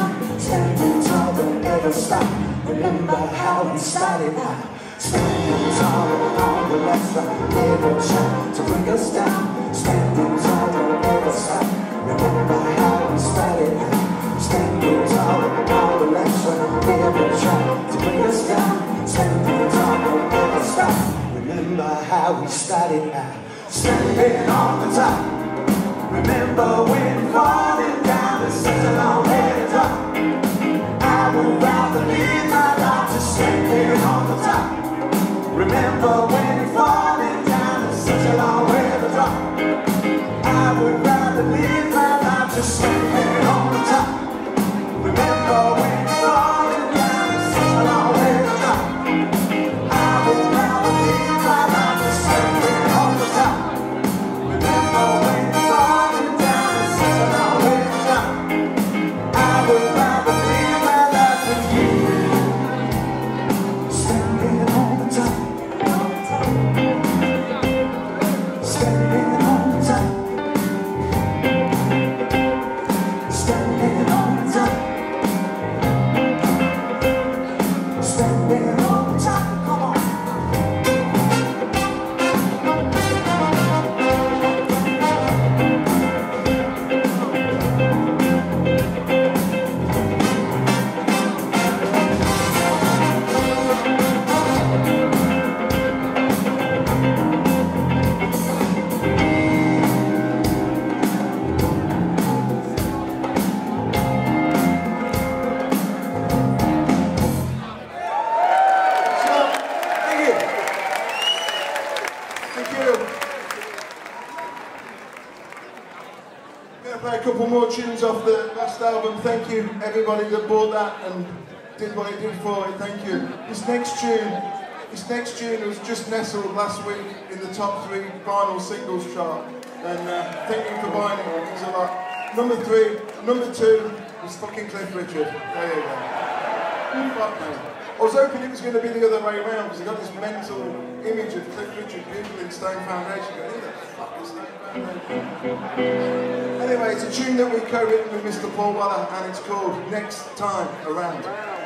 Remember how we started out. Standing tall on the left side, never try to bring us down. Standing tall on the other side, remember how we started out. Standing tall on the left side, never try to bring us down. Standing tall on the other side, remember how we started out. Standing on the top, remember when falling down is such a long way to drop. I would rather live my life just standing on the top. Remember when you're falling down, it's such a long way to drop. I would rather live my life just standing on the top. Remember when you're falling down, it's such a long way to drop. I would rather live my life just standing on the top. Remember when you're falling down, it's such a long way to drop. I would rather live my life with you, standing on the top. Standing on the top. Standing on the top. Standing on the top. Come on. Play a couple more tunes off the last album. Thank you everybody that bought that and did what it did for it. Thank you. This next tune was just nestled last week in the top 3 vinyl singles chart. And thank you for buying it. It means a lot. Number 2 was fucking Cliff Richard. There you go. Fuck me. I was hoping it was going to be the other way around because I got this mental image of Cliff Richard googling Stone Foundation. Going, who the fuck is Stone Foundation? Anyway, it's a tune that we co-written with Mr. Paul Weller and it's called Next Time Around.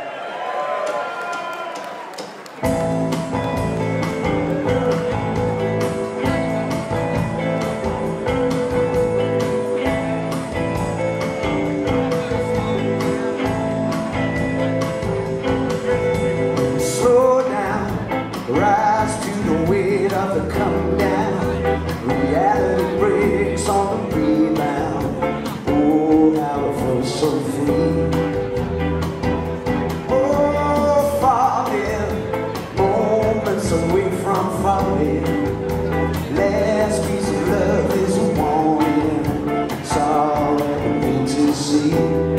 Slow down, rise to the weight of the come down. Reality breaks on the rebound. Oh, how it feels so free. Oh, falling, moments away from falling. Last piece of love is a warning. It's all I need to see.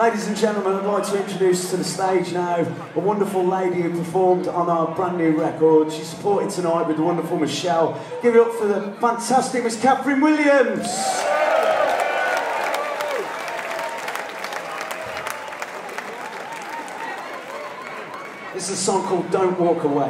Ladies and gentlemen, I'd like to introduce to the stage now a wonderful lady who performed on our brand new record. She's supported tonight with the wonderful Michelle. Give it up for the fantastic Miss Kathryn Williams. This is a song called Don't Walk Away.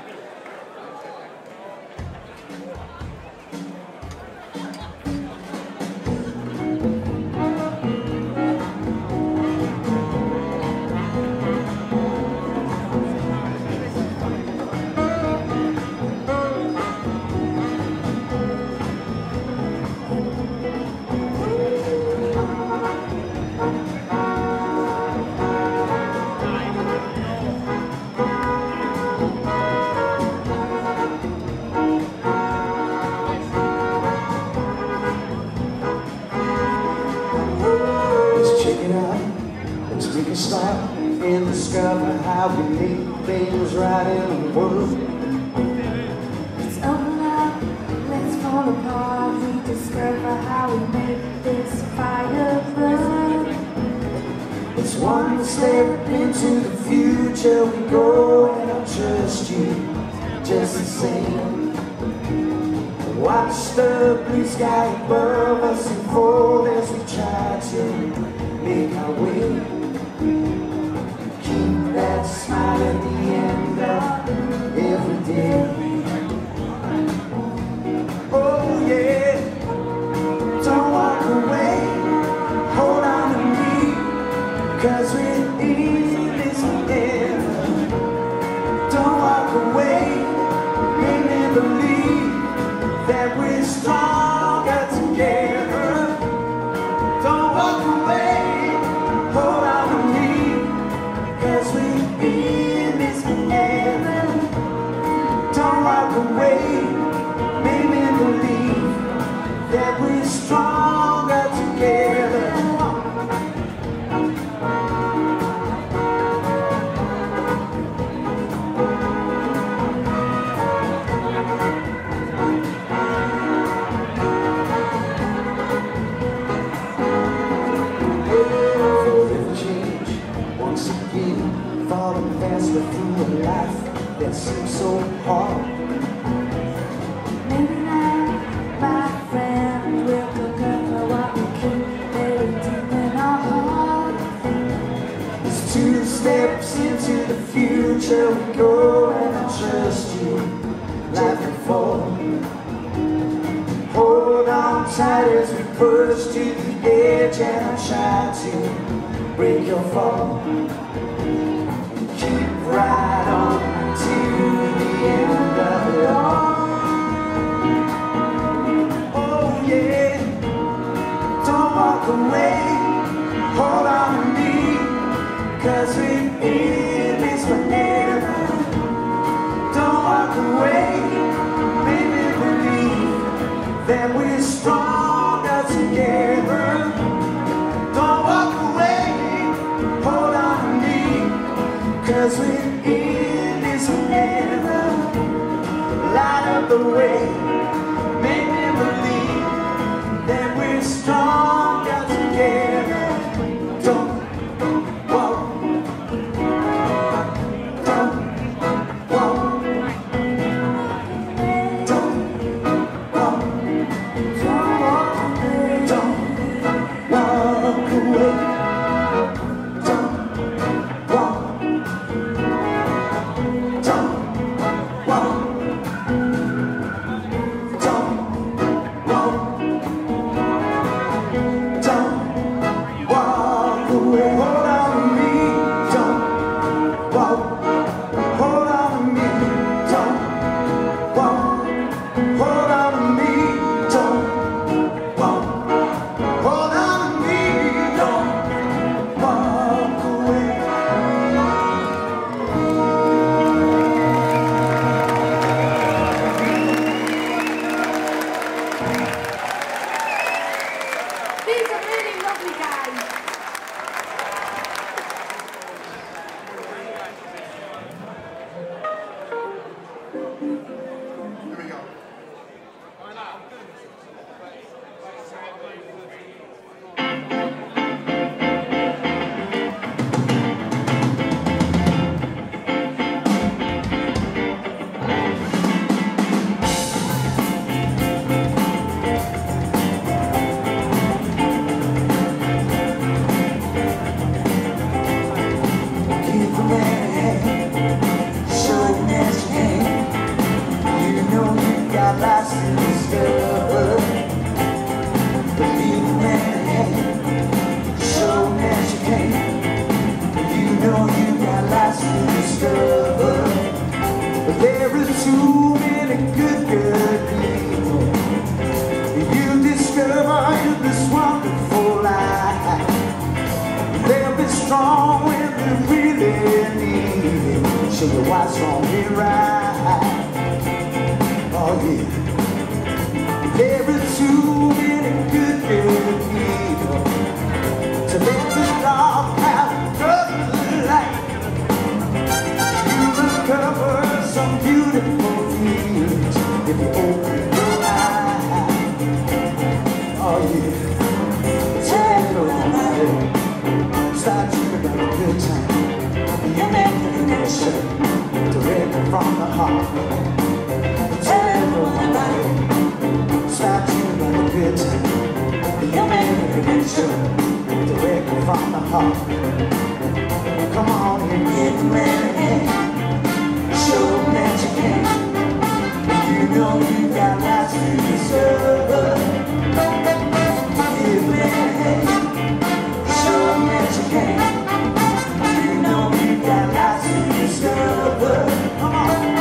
And discover how we make things right in the world. Let's open up, let's fall apart. We discover how we make this fire burn. It's one step into the future we go, and I trust you just the same. Watch the blue sky above us unfold as we try to make our way. That smile at the end of every day. Oh yeah, don't walk away, hold on to me, 'cause we're in this together. Don't walk away, make me believe that we're stronger together. Don't walk away, hold on to me, 'cause we're in this together. Don't walk away, make me believe that we're stronger together. Falling faster through a life that seems so hard. Maybe now, my friend, we'll discover what we keep buried deep in our heart. It's 2 steps into the future we go, and I trust you like before. Hold on tight as we push to the edge, and I try to break your fall. Keep right on to the end of it all. Oh yeah, don't walk away, hold on to me, 'cause we're in this forever. Don't walk away, make me believe that we're stronger together. Don't walk away, hold on to me, 'cause we're in this together. Light up the way, make me believe that we're stronger together. Don't walk, don't walk, don't walk, don't walk away. There are too many good people. You discover in this wonderful life. They'll be strong when they really need it. Show you what's wrong and right. Oh yeah. There are too many good people to let the dark out of the light. You uncover some beautiful things if you open your eyes. Oh yeah. Tell everybody, start dreaming about a good time. You make the connection directly from the heart. Tell everybody, start dreaming about a good time. You make the connection directly from the heart. Come on and get the man again. Show them that you can. You know you got lots to discover. Give the man a hand. Show them that you can. You know you got lots to discover. Come on.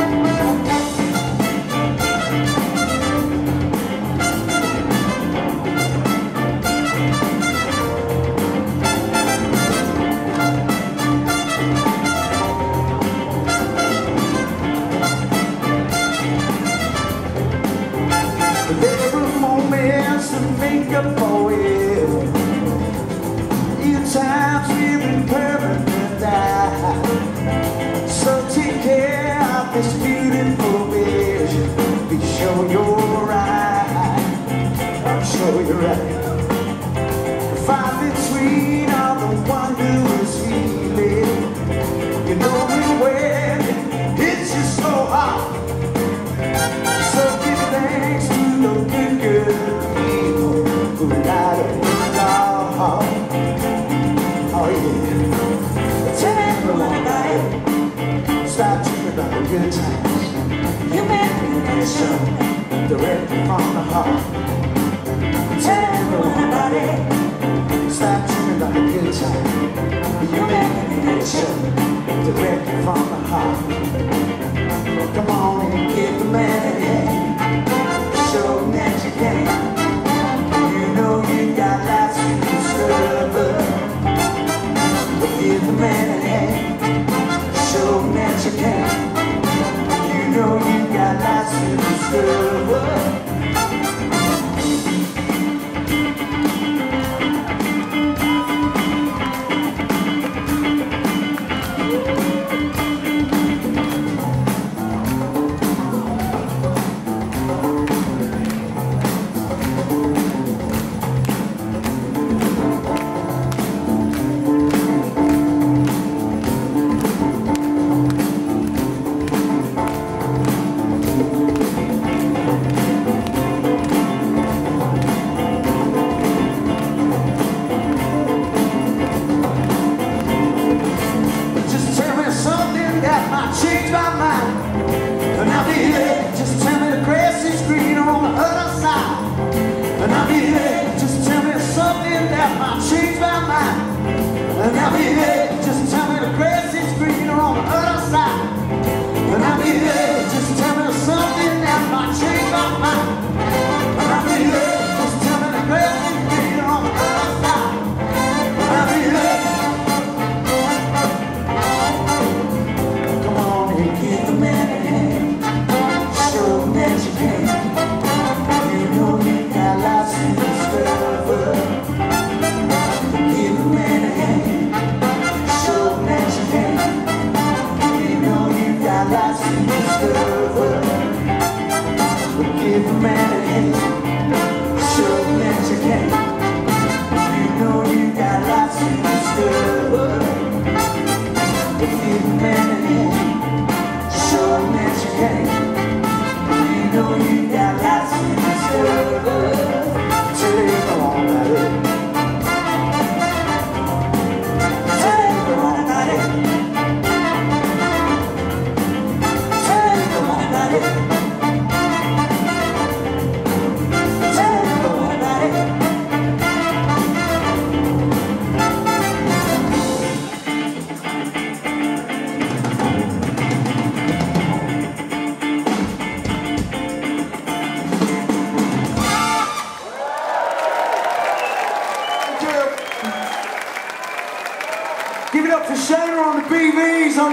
There are moments to make up for it. In times we've been permanent die. So take care of this beautiful vision. Be sure you're right. I'm sure you're right. Find between all the one who is feeling. You know it when it's just so hot. So give thanks to the good people who light up the dark. Oh yeah. Tell everyone about it. Start dreaming about the good times. You make the connection directly from the heart. Tell everyone about it. Start dreaming about the good times. You make the connection directly from the heart. Come on and give the man a hand. Show him that you can. You know you got lots to discover. But give the man a hand. Show him that you can. You know you got lots to discover. Change my mind, and I'll be here. Just tell me the grass is green on the other side, and I'll be here. Just tell me something that might change my mind, and I'll be here. Just tell me the grass is green on the other side, and I'll be here. Just tell me something that might change my mind, and I'll be here. Just tell me the grass is green on the other side, and I'll be here. Give the man a hand, show him that you can. You know you got lots to discover. Give the man a hand, show him that you can. You know you got lots to discover. Give the man a hand, show him that you can. You know you got lots to discover. Give the man a hand. Show him that you can. You know you got lots to discover. Tell everyone about it. Tell everyone about it. Tell everyone about it.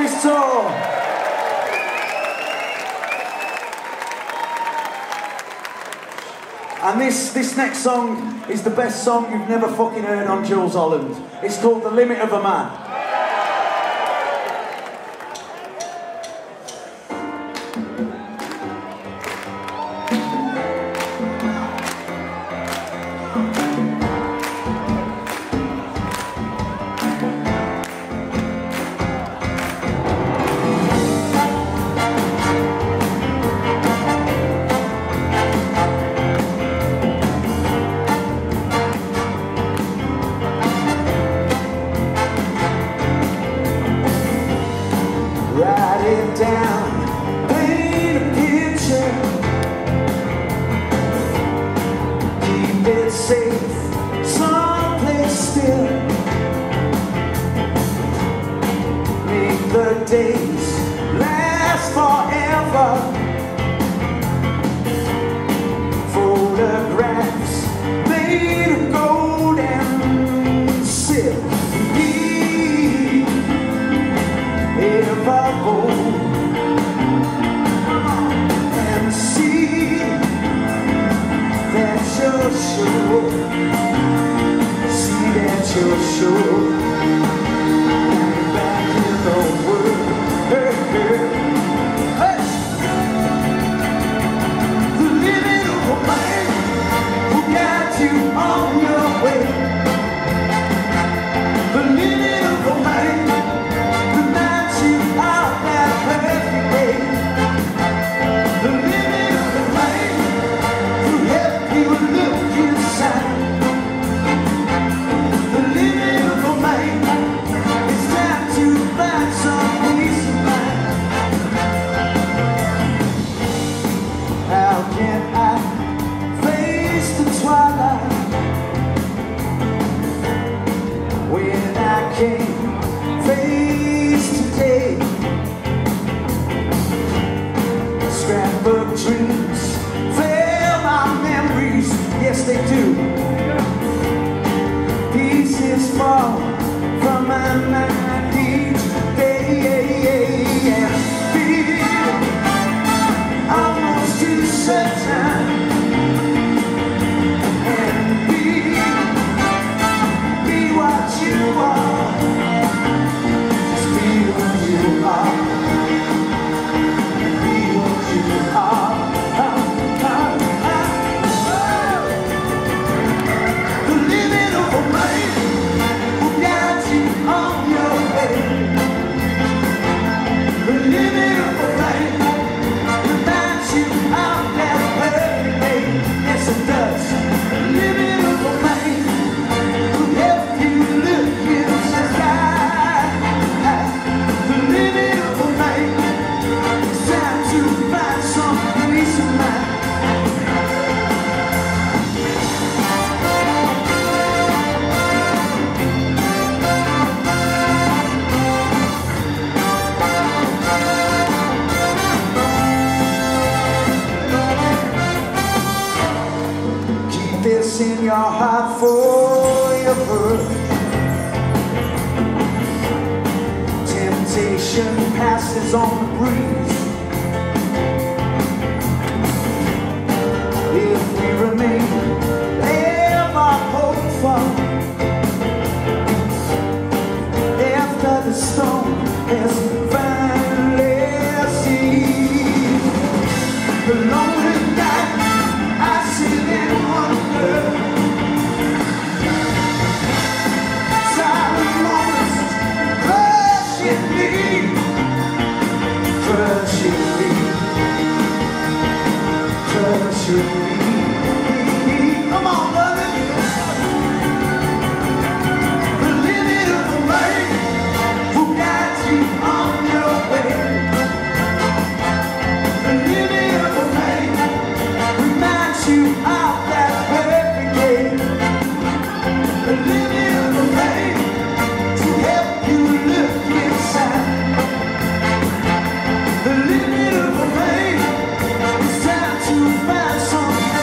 on this tour. And this next song is the best song you've never fucking heard on Jules Holland. It's called The Limit of a Man. Write it down, paint a picture, keep it safe, someplace still. Make the days last forever. Photographs made of gold and silver. And see that you're sure, see that you're sure, and back in the world. The limit of a man who got you on your way. The limit of a man. Scrapbook dreams fail my memories, yes they do. Pieces fall from my mind each day. Feel almost too certain, and be what you are. Just be what you are. In your heart forever. Temptation passes on the breeze. If we remain ever hopeful, after the storm has finally ceased, the lonely night I sit and wonder. Come on, brother. The limit of a man who got you on your way. The limit of a man reminds you of that perfect day. The limit of a man to help you look inside. The limit of a man is time to find something.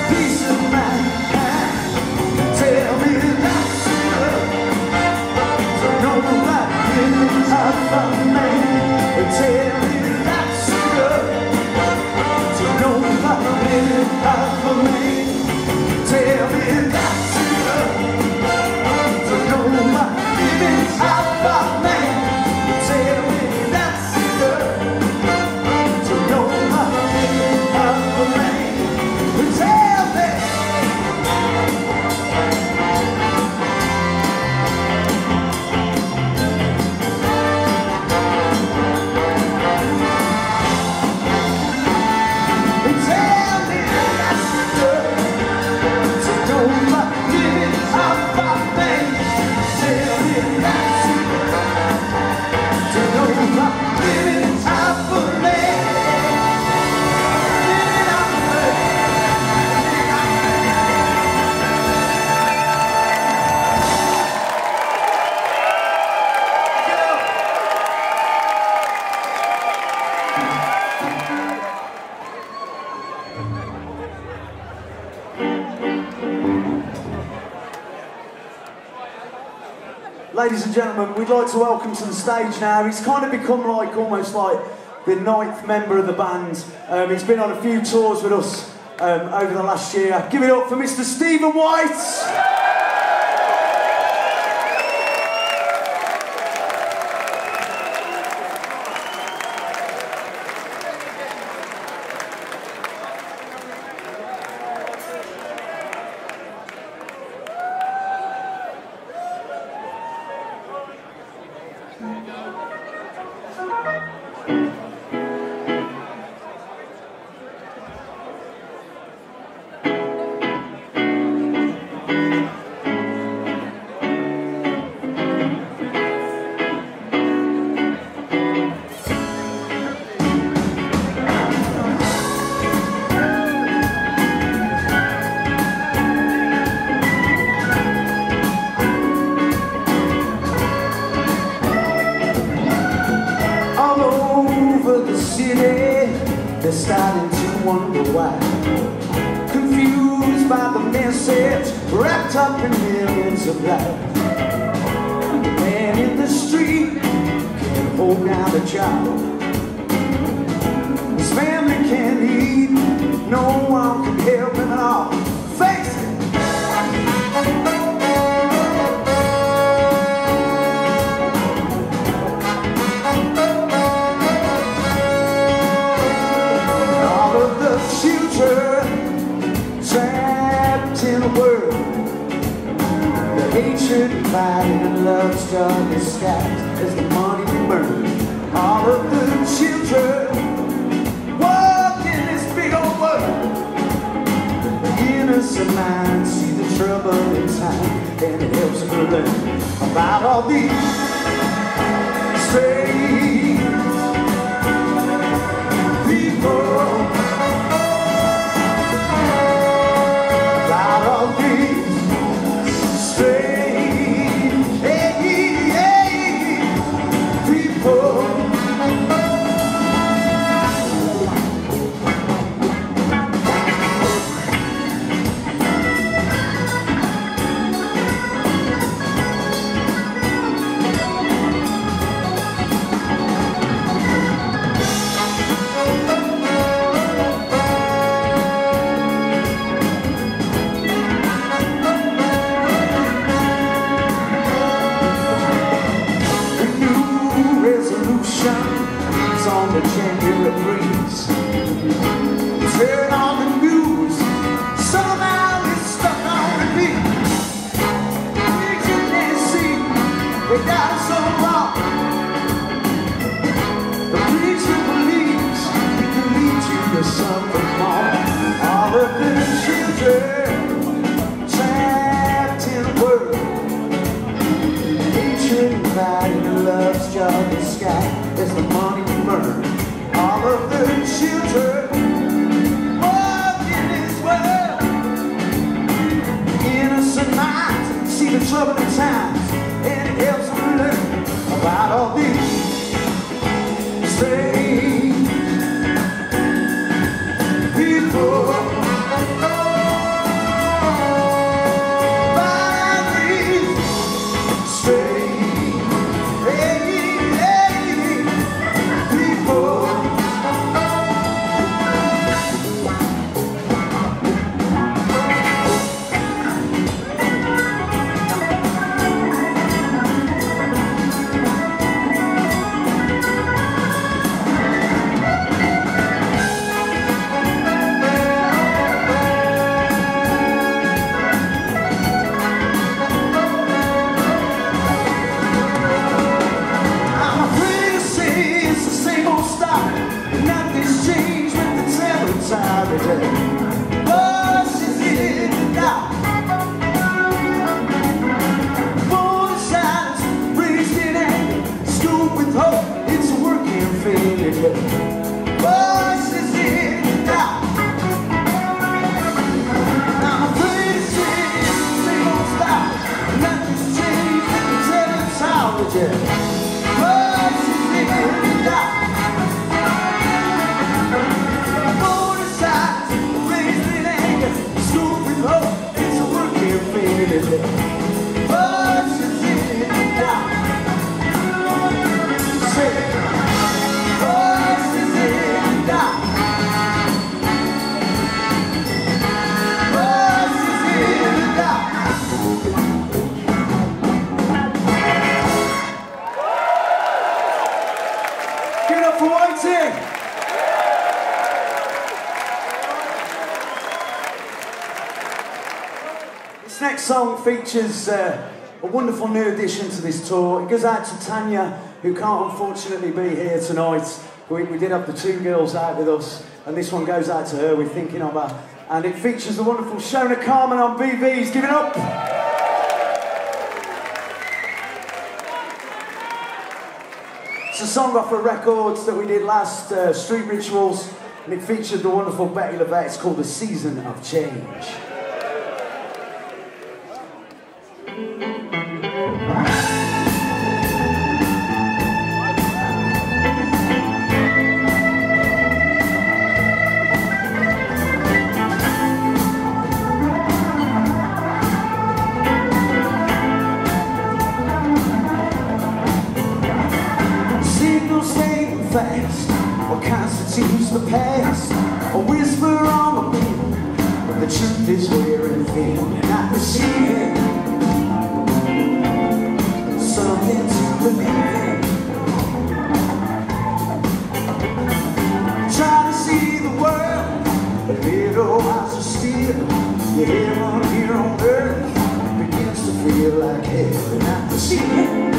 ladies and gentlemen, we'd like to welcome to the stage now. He's kind of become like, almost like the 9th member of the band. He's been on a few tours with us over the last year. Give it up for Mr. Stephen White. They're starting to wonder why, confused by the message wrapped up in millions of lives. The man in the street can't hold down a job. His family can't eat, no one can help him at all. Face it! Trapped in a world, the hatred and fighting and love's dark disguised as the money we burn. All of the children walk in this big old world. The innocent minds see the trouble in time, and it helps them to learn about all these strange people. On the January breeze, turn on the news, somehow it's stuck on repeat. Things you can't see, they got it so wrong. The preacher believes he can lead you to something more. All of the children trapped in a world, hatred and fighting and love's job in the sky. As the money we burn, all of the children walk in this world. Innocent minds see the trouble in times, and it helps them learn about all these strange people. This next song features a wonderful new addition to this tour. It goes out to Tanya, who can't unfortunately be here tonight. We did have the two girls out with us, and this one goes out to her. We're thinking of her. And it features the wonderful Shona Carmen on BVs. Give it up! It's a song off of records that we did last, Street Rituals, and it featured the wonderful Betty Levette. It's called The Season of Change. Fast, what constitutes the past? A whisper on the wind, but the truth is wearing thin. Not receiving something to believe in. Try to see the world, but little eyes are still. The heaven here on earth begins to feel like hell. Not receiving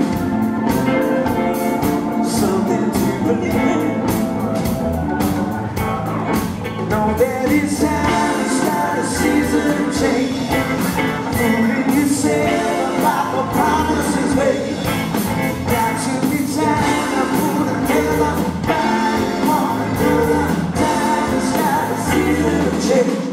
something to believe in. Know that it's time to start a season of change. Fooling yourself about the promises made. Got to be time to pull together, find one another. Time to start a season of change.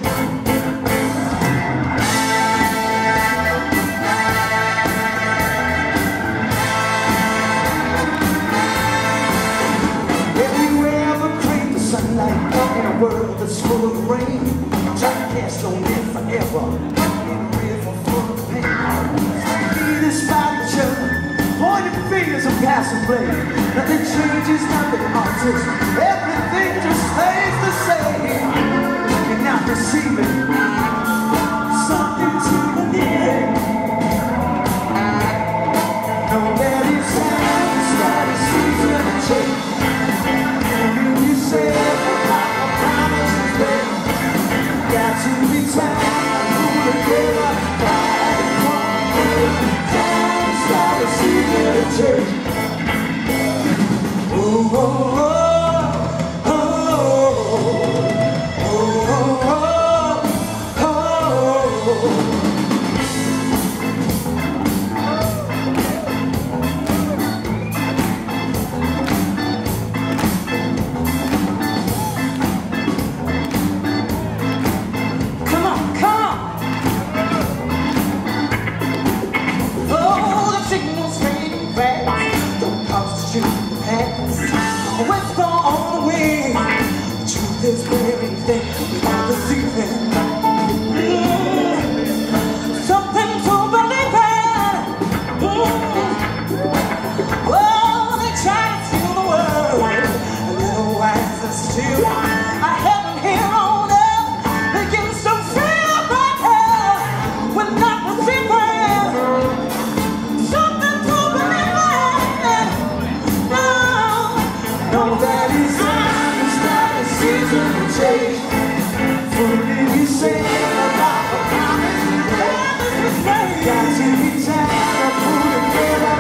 World that's full of rain, try to cast on it forever in a river full of pain. Be despite each other, pointing fingers and passing blame. Nothing changes, nothing alters, everything just stays the same. You're not receiving something to believe in. Know that it's time to start a season of change. When you say got to be time to pull together, time to start a season of change. Oh, oh, oh, oh, oh, oh, oh. This very thing without the secret. Something to believe in. Oh, they try to steal the world. A little wiser still. I heaven here on earth begins to feel like hell. We're not receiving something to believe in. No, that is time to start a season of change. Fooling yourself about the promises made. Got to be time to pull together.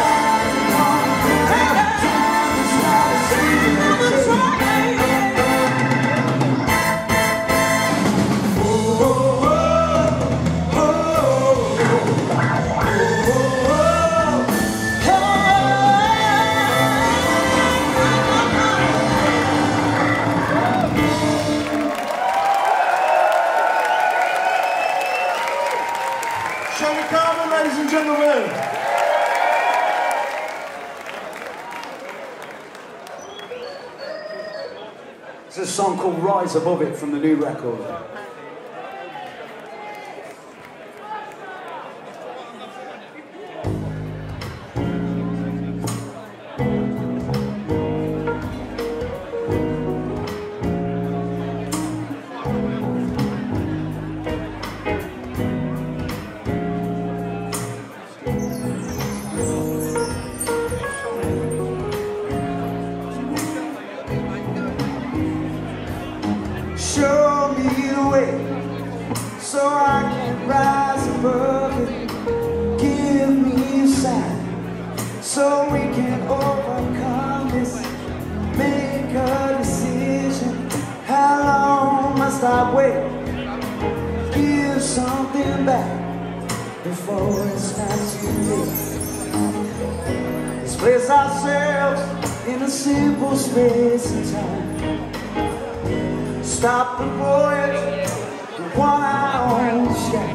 Time to start a season of change. Oh, oh, oh, oh, Shona Carmen, ladies and gentlemen. It's a song called Rise Above It from the new record. Show me the way so I can rise so we can overcome this. Make a decision. How long must I wait? Give something back before it's not too late. Let's place ourselves in a simple space and time. Stop the voyage to one eye on the sky.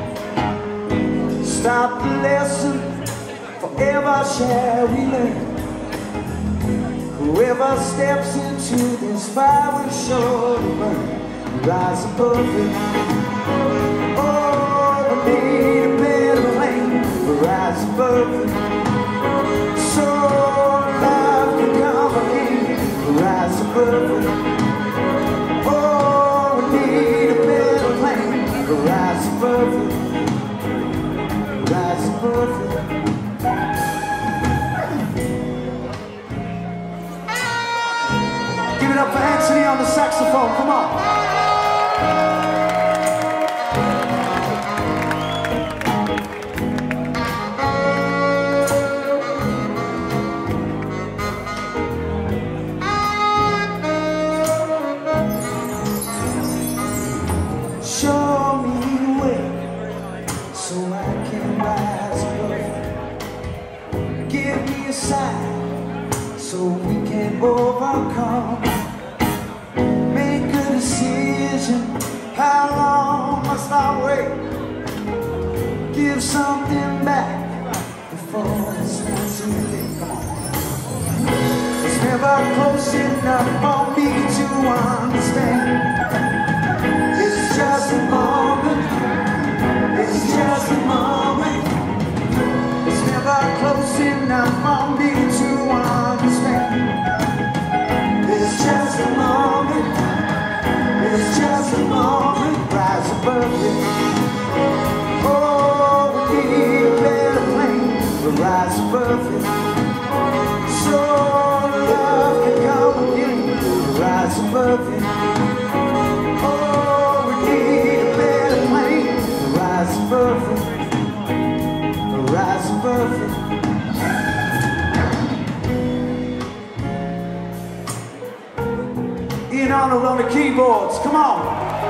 Stop the lesson, forever shall we learn. Whoever steps into this fire will surely burn. Rise above it. Oh, we need a better plane. Rise above it. So love can come again. Rise above it. Oh, we need a better plane. Rise above it. Rise above it. Give it up for Anthony on the saxophone, come on. Show me the way so I can rise above. Give me a sign so we can overcome. Make a decision. How long must I wait? Give something back before it's not too late. Come on. It's never close enough for me to understand. It's just a moment. It's just a moment. It's never close enough for me to understand. It's just a moment. It's just a moment. Rise above it. Oh, we need a better plane. Rise above it. So love can come again. Rise above it. Oh, we need a better plane. Rise above it. Rise above it. Ian Arnold on the keyboards, come on!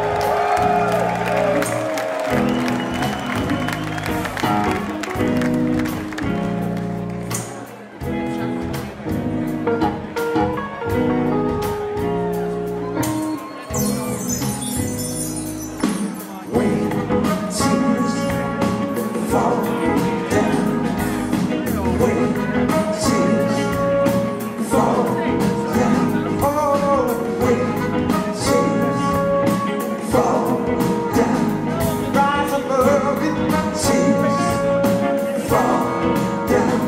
When tears fall down, when tears fall down, oh, when tears fall down, rise above it, tears fall down.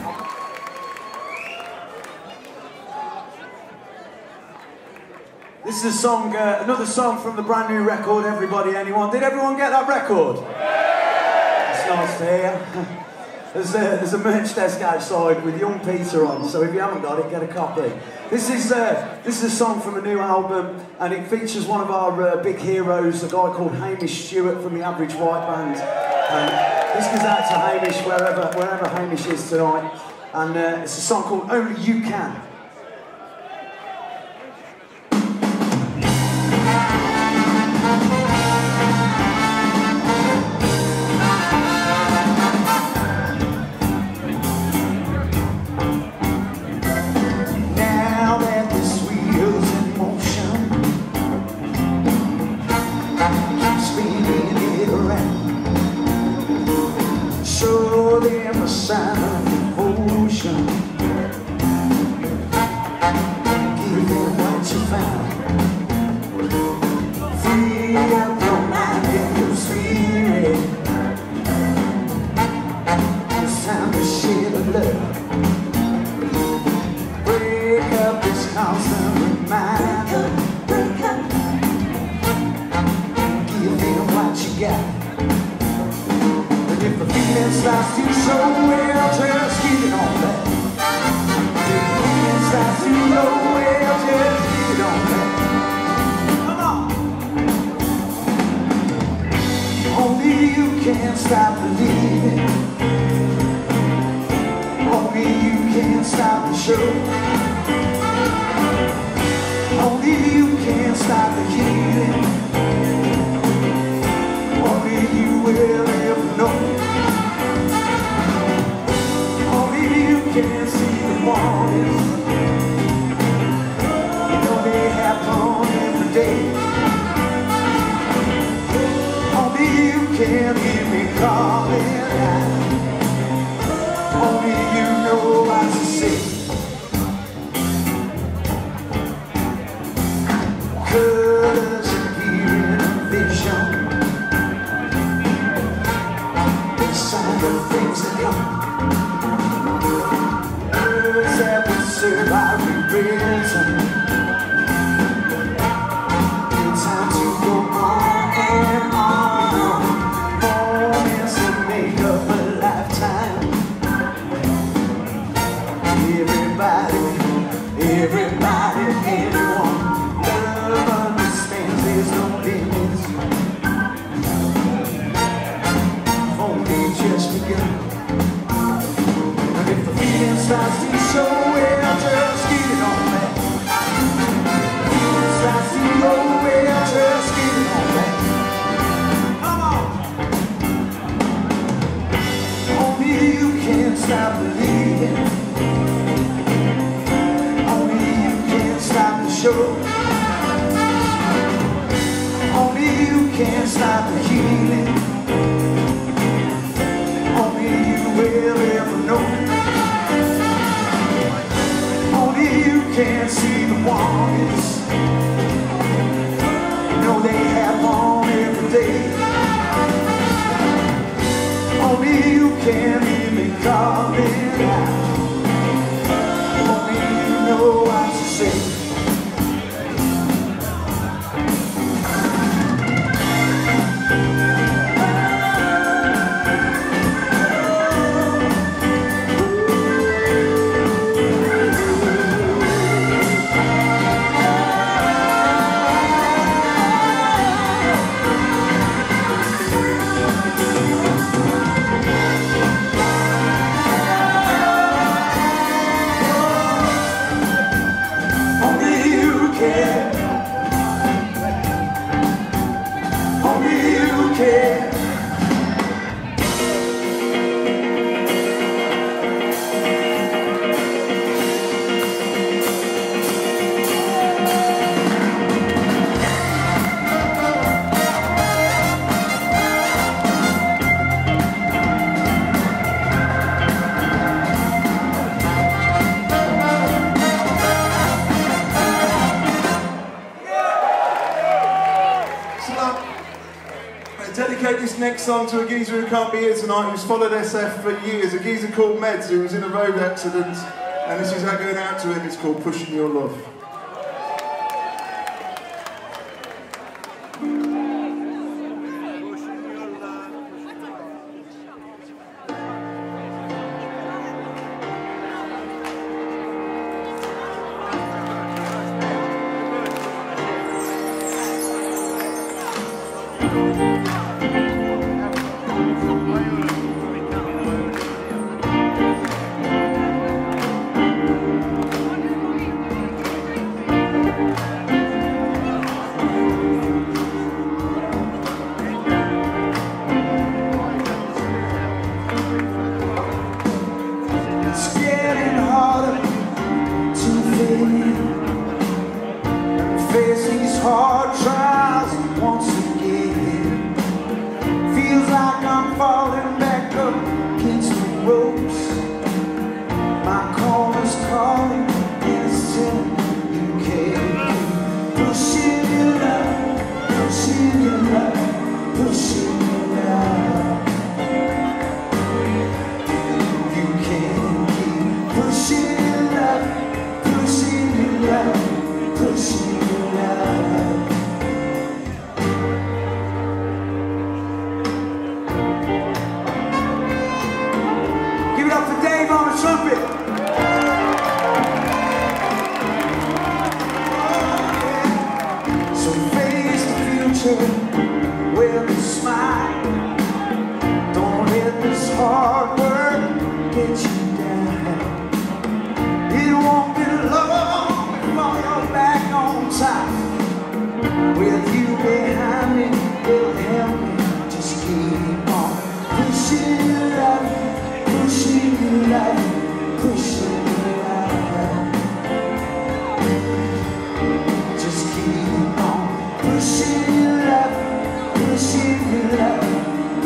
This is a song, another song from the brand new record, Everybody Anyone. Did everyone get that record? It's nice to hear. There's a merch desk outside with Young Peter on, so if you haven't got it, get a copy. This is a song from a new album, and it features one of our big heroes, a guy called Hamish Stewart from the Average White Band. And this goes out to Hamish wherever Hamish is tonight. And it's a song called Only You Can. Now that this wheel's in motion, keep spinning it around. Show them a sign of devotion. Give them what you found. Free up your mind and your spirit. It's time to share the love. Break up this constant reminder. Give them what you got. But if the feeling starts to show, well, just keep it on back. If the feeling starts to low, well, just keep it on back. Come on. Only you can stop believing. Only can hear me calling out. Only you know what to say. Curtis appearing in vision. The sound of things that come. Words that would serve our reason. It's time to go on and on. Moments that make up a lifetime. Everybody, anyone. Love understands there's no limits. Only just begun. And if the feeling starts to show, well, just get it on back. Feeling starts to go, well, just get it on back. Come on. Only you can stop believing. Only you can stop the show. Only you can stop the healing. Only you will ever know. Only you can see the wonders. No, they have on every day. Only you can hear me calling out. Only you know what to say. This next song to a geezer who can't be here tonight, who's followed SF for years, a geezer called Meds who was in a road accident, and this is how going out to him. It's called Pushing Your Love. With a smile, don't let this hard work get you down. It won't be long before you're back on top. With you behind me, it'll help me. Just keep on pushing your life, pushing your life, pushing your life. Just keep on pushing your life, pushing your life,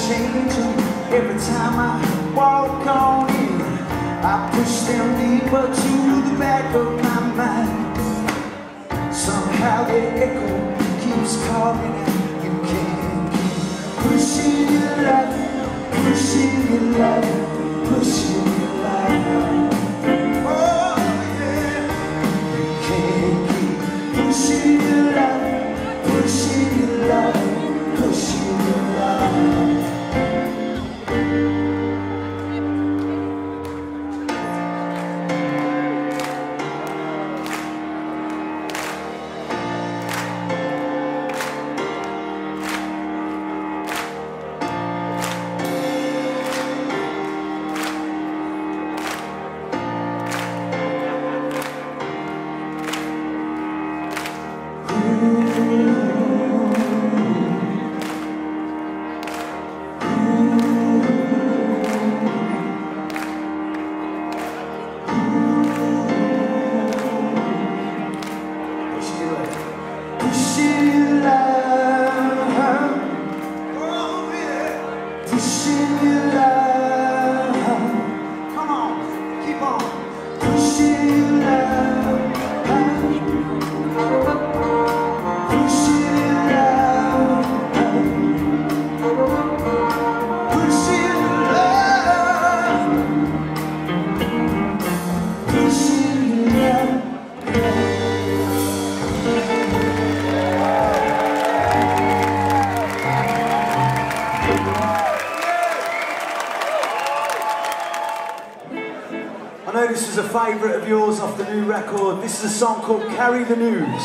changing every time I walk on in. I push them deeper to the back of my mind. Somehow the echo keeps calling and you can't keep pushing your life, pushing your life, pushing your life. Oh yeah, you can't keep pushing your life, pushing your life, pushing your life. This is a favourite of yours off the new record. This is a song called Carry the News.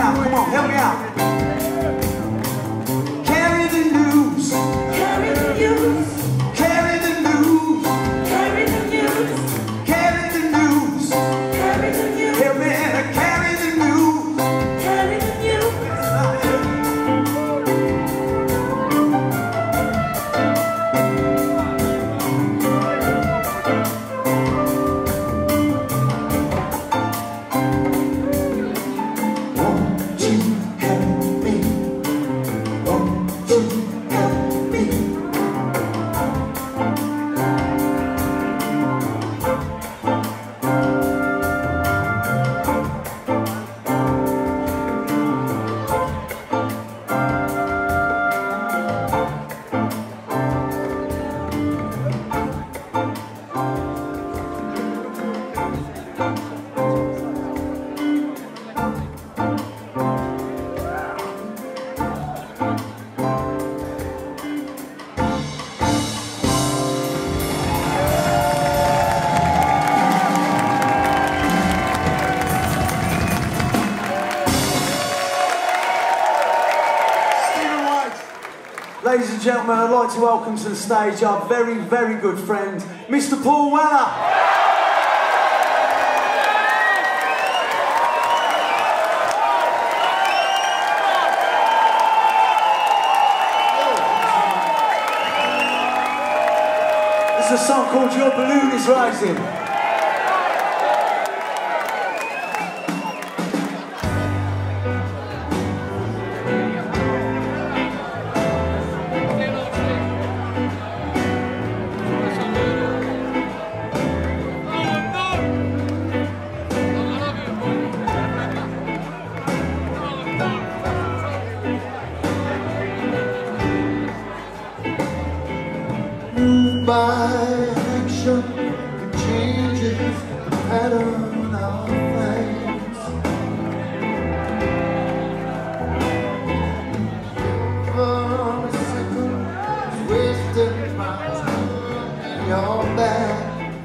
out, come on, help me out. Carry the news. Carry the news. Carry the news. Carry the news. Carry the news. Carry the news. Help me to carry the news. Carry the news. Won't you help me? Won't you help me? Ladies and gentlemen, I'd like to welcome to the stage our very, very good friend, Mr. Paul Weller. This is a song called Your Balloon is Rising. By action, it changes the pattern of things. For a second, it's wasted my time in your back.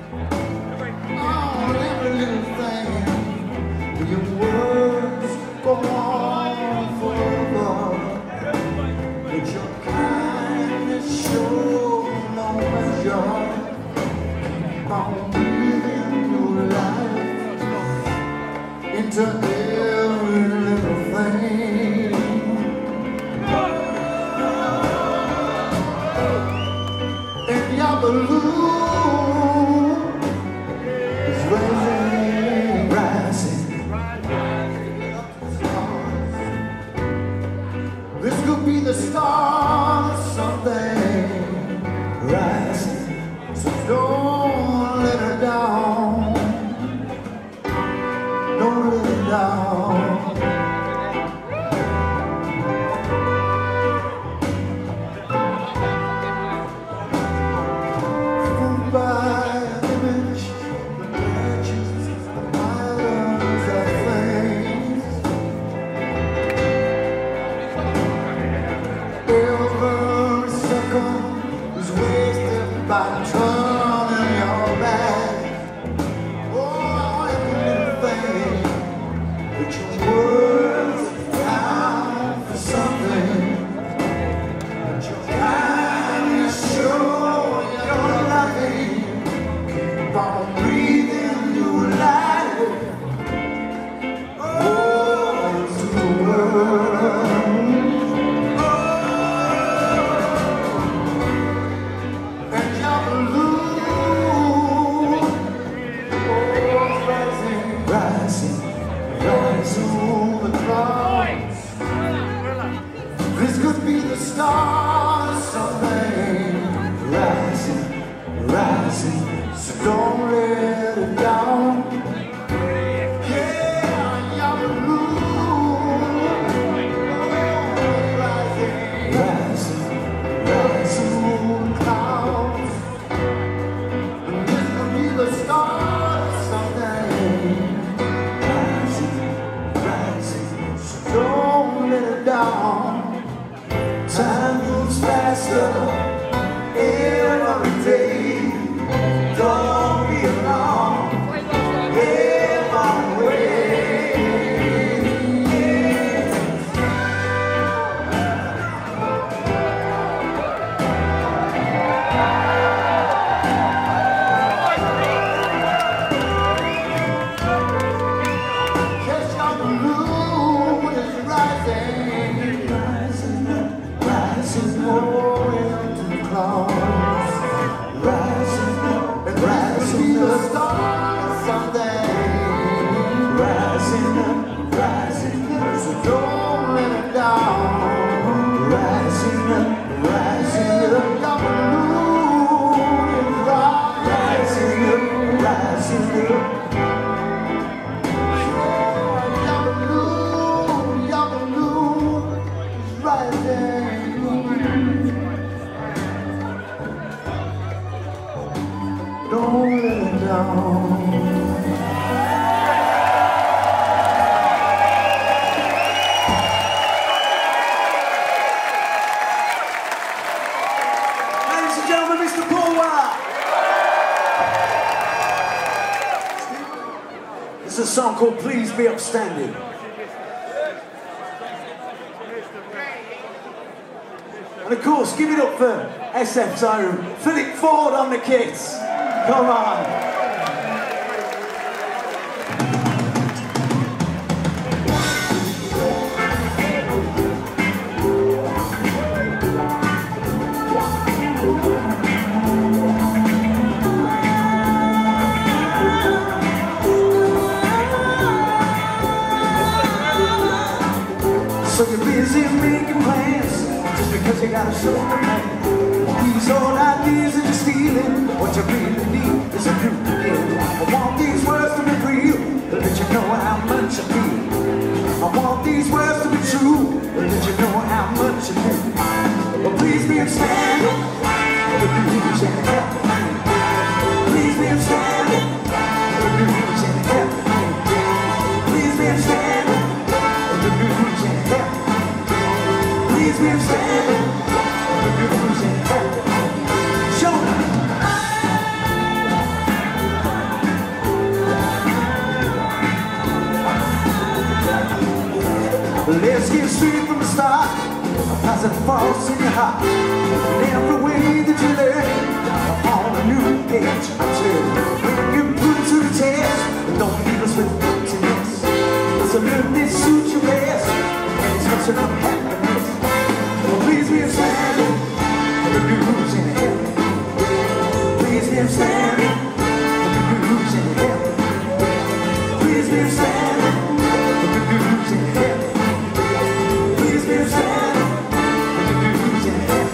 On every little thing, your words go on forever. But your kindness shows no measure. Keep on breathing your life into every little thing. And your balloon is rising, rising. This could be the start of something rising. So don't let her down. Don't let her down. From by image, the branches, the islands of flames. Every second is wasted by turning your back. Oh, every little thing that you rising up, rising up, so don't let it down. Rising up, rising up, your balloon is rising up, rising up. Your balloon is rising. Don't let it down. Ladies and gentlemen, Mr. Powers. This is a song called Please Be Upstanding. And of course, give it up for SF's own Philip Ford on the kits. Come on. So you're busy making plans just because you got a show to make. These old ideas that you're stealing, what you really need is a new beginning. I want these words to be real, to let you know how much I feel. I want these words to be true, to let you know how much I do. Well, please be upstanding, the news and everything. Please be upstanding, the news and everything. Please be upstanding, the news and everything. Please be upstanding, the news and everything. Show me. Let's get straight from the start. As it falls in your heart, and every way that you learn on a new page I turn. When you put it to the test, don't leave us with emptiness. So learn this suit your best, and it's such enough happiness. Well, please be upstanding, the news in heaven. Please be upstanding, the news in heaven. Please be upstanding, the news in heaven. Please be upstanding, the news in heaven.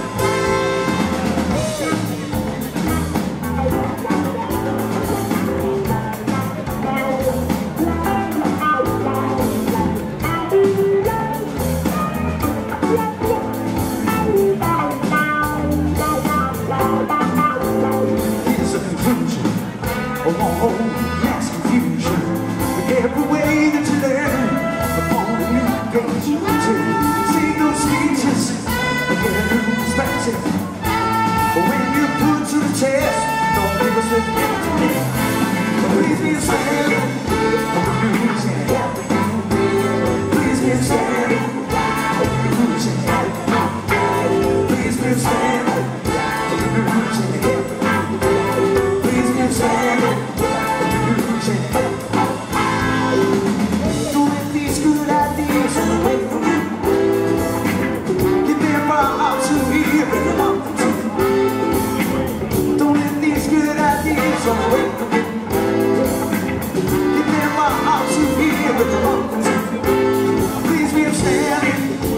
Here's a conclusion of one whole mass confusion. With every way that you learn upon a new page you turn. See those speeches and get a new perspective. But when you put to the test, don't leave us with emptiness. But please be upstanding of the news and everything. Please be upstanding of the news and everything. Please be upstanding of the news and everything. Please be upstanding of the news and everything. Don't let these good ideas run away from you. Give them out to hear and they want them to. Don't let these good ideas run away from you. Give them out to hear and they want them to. Please be upstanding.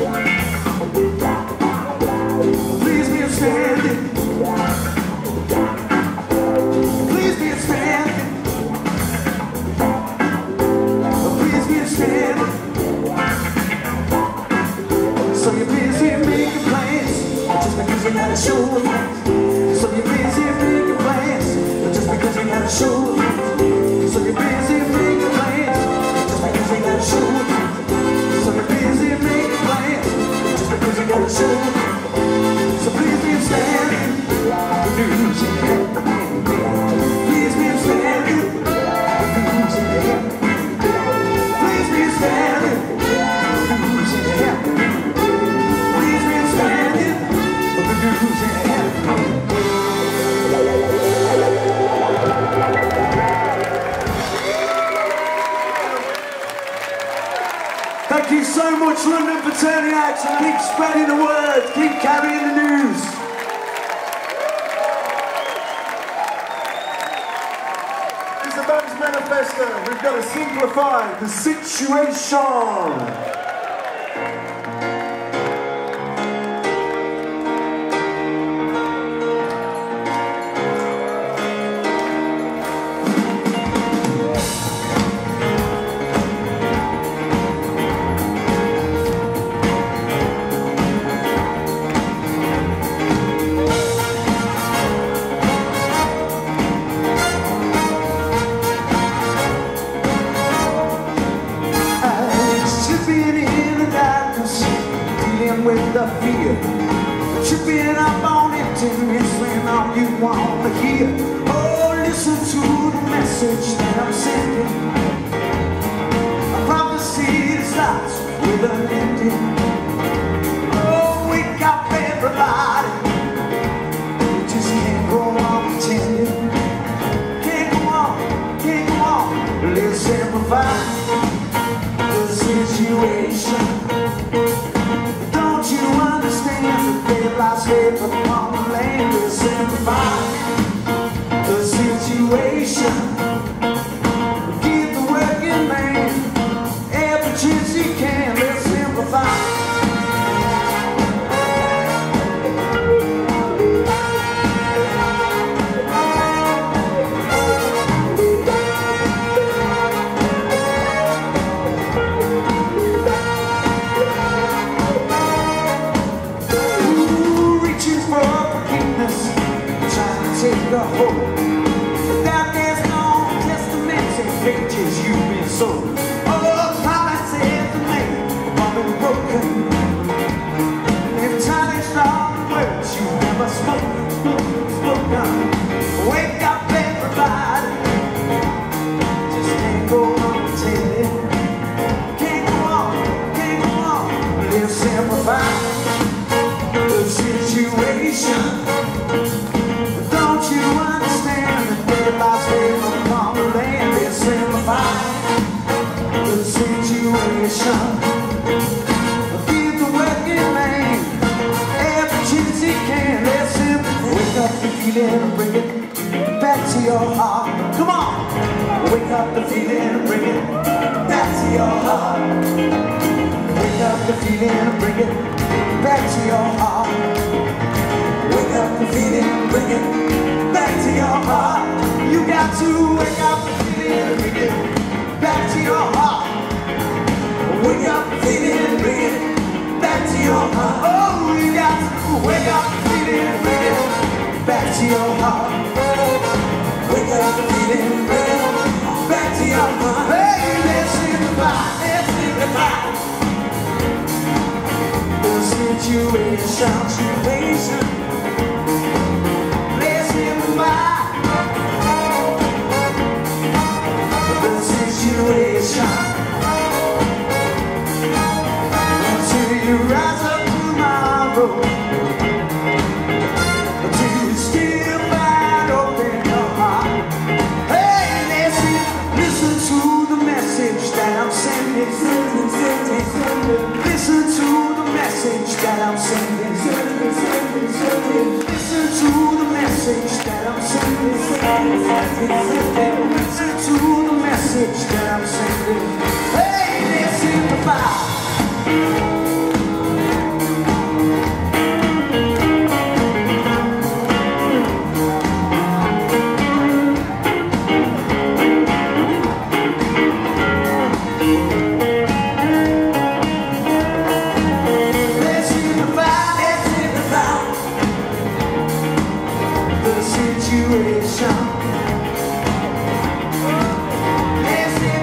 Please be upstanding. Please be upstanding. Please be upstanding. So you're busy making plans, just because you gotta show them. So you're busy making plans, just because you gotta show them. So you're busy making plans, just because you gotta show them. So you're busy making plans, just because you gotta show them. So please be upstanding, the news and everything. Please be upstanding, the news and everything. Please be upstanding, the news and everything. Please be upstanding, the news and everything. Thank you so much, London, for turning out and keep spreading the word, keep carrying the news. It's the band's manifesto. faster. We've got to simplify the situation. With the fear, tripping up on emptiness when all you want to hear. Oh, listen to the message that I'm sending. A prophecy that starts with an ending. Oh, wake up everybody. We just can't go on pretending. Can't go on. Let's simplify the situation. You understand that they lost faith upon the land. We'll simplify the situation. Give the working man every chance he can. Let's simplify. Take the hope that there's no testamented pages you've been sold. Oh, promises are made, but been broken. Every time they strong words you never spoken. Wake up everybody. Just can't go on pretending. Can't go on. Let's simplify the situation. Don't you understand that they lost faith upon the land? They simplify the situation. Give the working man every chance he can. Let's simplify. Wake up the feeling and bring it back to your heart. Come on! Wake up the feeling and bring it back to your heart. Wake up the feeling and bring it back to your heart. Wake up the feeling, bring it back to your heart. You got to wake up the feeling, bring it back to your heart. Wake up the feeling, bring it back to your heart. Oh, you got to wake up the feeling, bring it back to your heart. Wake up the feeling, bring it back to your heart. Hey, let's simplify. The situation. Let's simplify the situation. Until you rise up tomorrow, until you still find open your heart. Hey, listen to the message that I'm sending. Listen to the message that I'm sending. Listen to the message that I'm sending. Listen to the message that I'm sending. Hey, let's simplify. Situation. Let's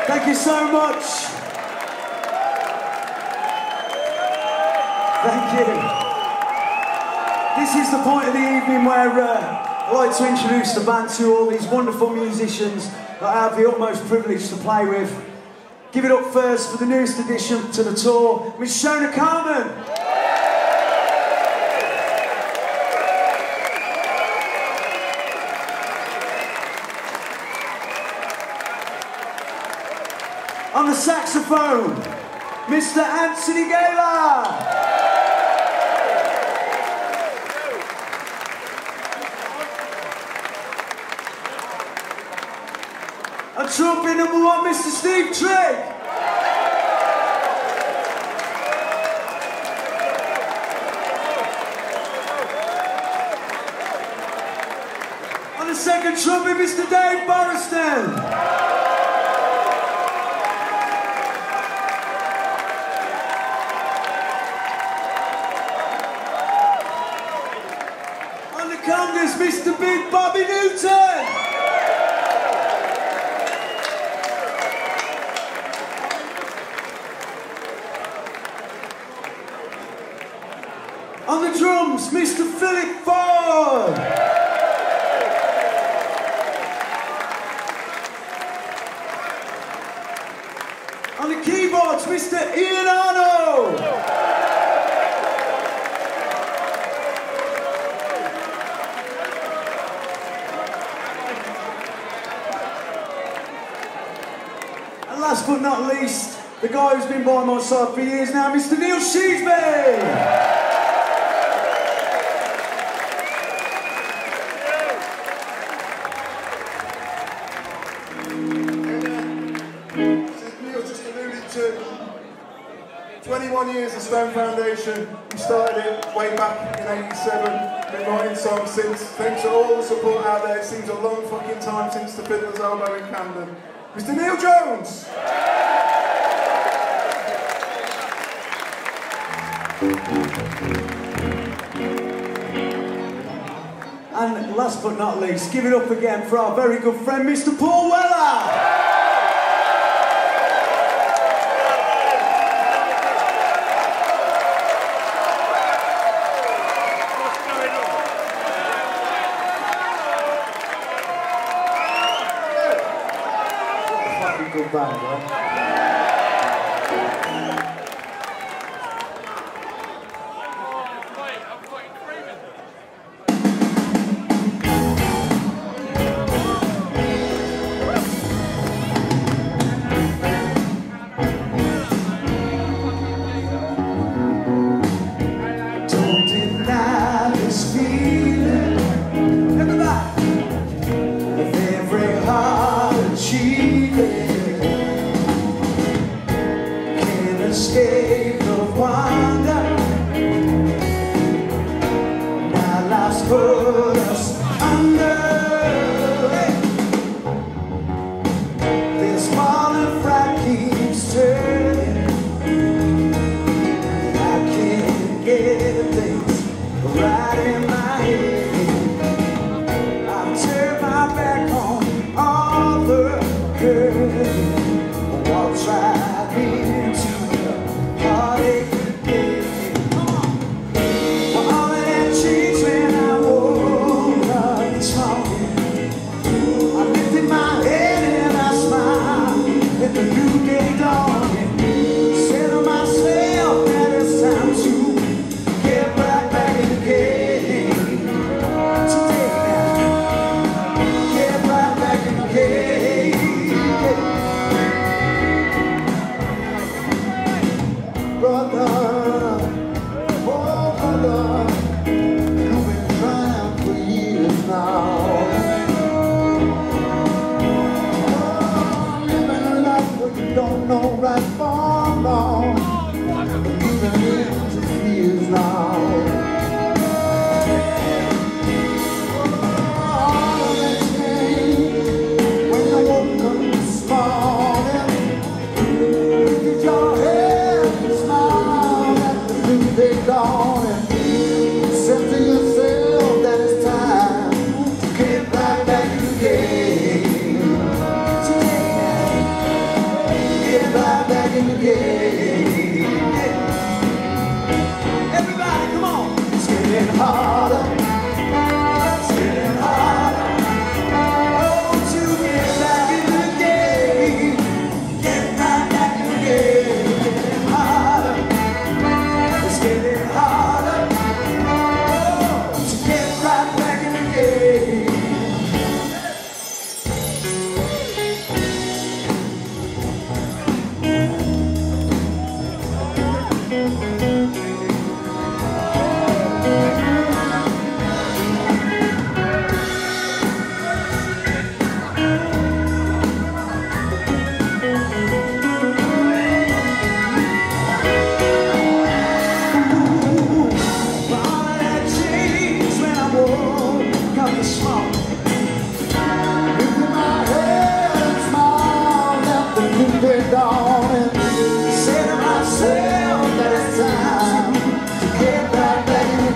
Thank you so much. Thank you. This is the point of the evening where I like to introduce the band to all these wonderful musicians that I have the utmost privilege to play with. Give it up first for the newest addition to the tour, Miss Shona Carmen. On the saxophone, Mr. Anthony Gaylor. On trumpet number 1, Mr. Steve Trigg. On the second trumpet, Mr. Dave Borriston. Congas, Mr. Big Bobby Newton! On the drums, Mr. Philip Ford! On the keyboards, Mr. Ian Arnold! Last but not least, the guy who's been by my side for years now, Mr. Neil Sheesby! Neil's just alluded to 21 years of Stone Foundation. We started it way back in '87. Been writing songs since. Thanks for all the support out there. It seems a long fucking time since the Fiddler's Elbow in Camden. Mr. Neil Jones! And last but not least, give it up again for our very good friend, Mr. Paul Weller! Good band, right? Don't deny this feeling. Everybody, with every heart achieving. Escape the wonder. Now life's put us under. This morning frat keeps turning. I can't get things right in my head. I've turned my back on all the curves. Walked right into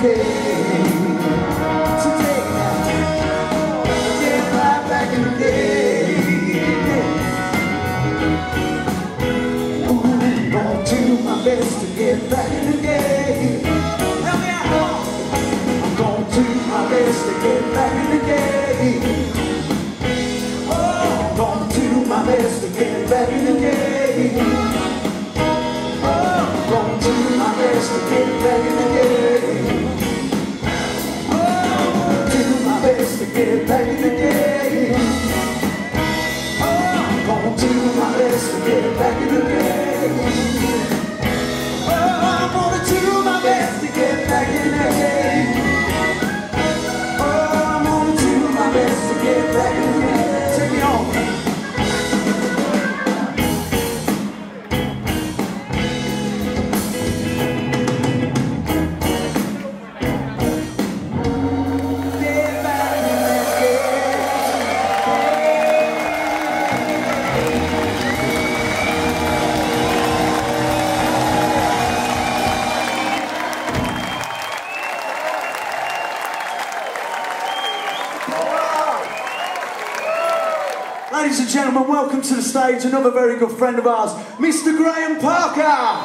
day. Today now, get right back in the day. Ooh, gonna do my best to get back in the game. Help me out. I'm gonna do my best to get back in the game. Oh, I'm gonna do my best to get back in the game. Oh, I'm gonna do my best to get back in the game. Oh, I'm gonna do my best to get back in the game. Oh, I'm gonna do my best to get back in the game. Oh, I'm gonna do my best to get back in the game. Oh, I'm gonna do my best to get back in the game. Take me home. Ladies and gentlemen, welcome to the stage another very good friend of ours, Mr. Graham Parker.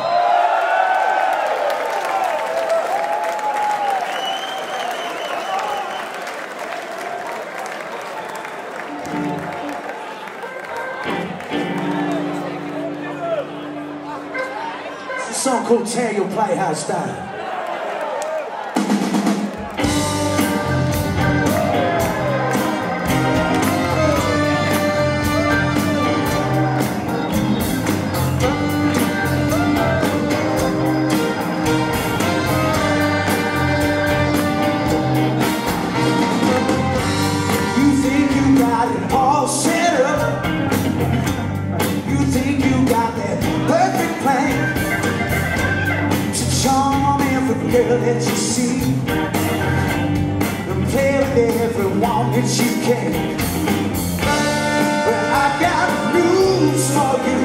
It's a song called Tear Your Playhouse Down. Girl that you see and play with everyone that you can. Well, I got news for you.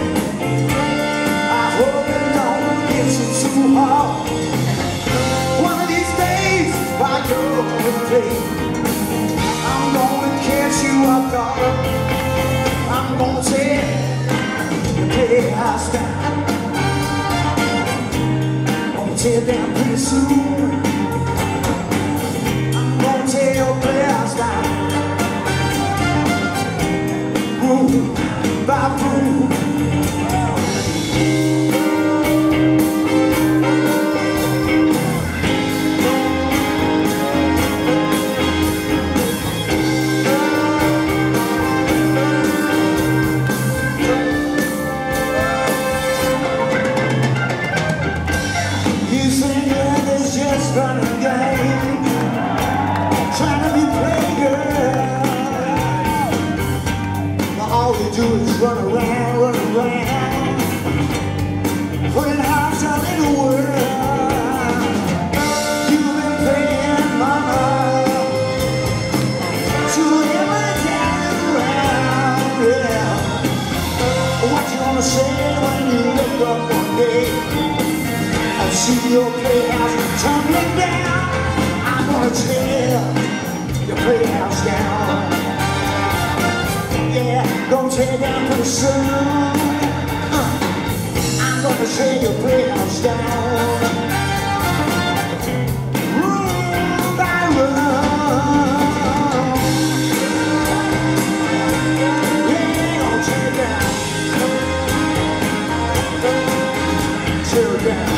I hope it don't get you too hard. One of these days while you're with me, I'm gonna catch you up guard. I'm gonna tear your playhouse down. Tear down pretty soon. I'm gonna tear your playhouse down. Room by room. Running game, trying to be play girl. All you do is run around, putting hearts out in the world. You've been playing mama to every town around, yeah. What you gonna say when you wake up one day and see your playhouse tumbling down? I'm gonna tear your playhouse down. Yeah, gonna tear down pretty soon. I'm gonna tear your playhouse down. Room by room. Yeah, gonna tear it down. Tear it down.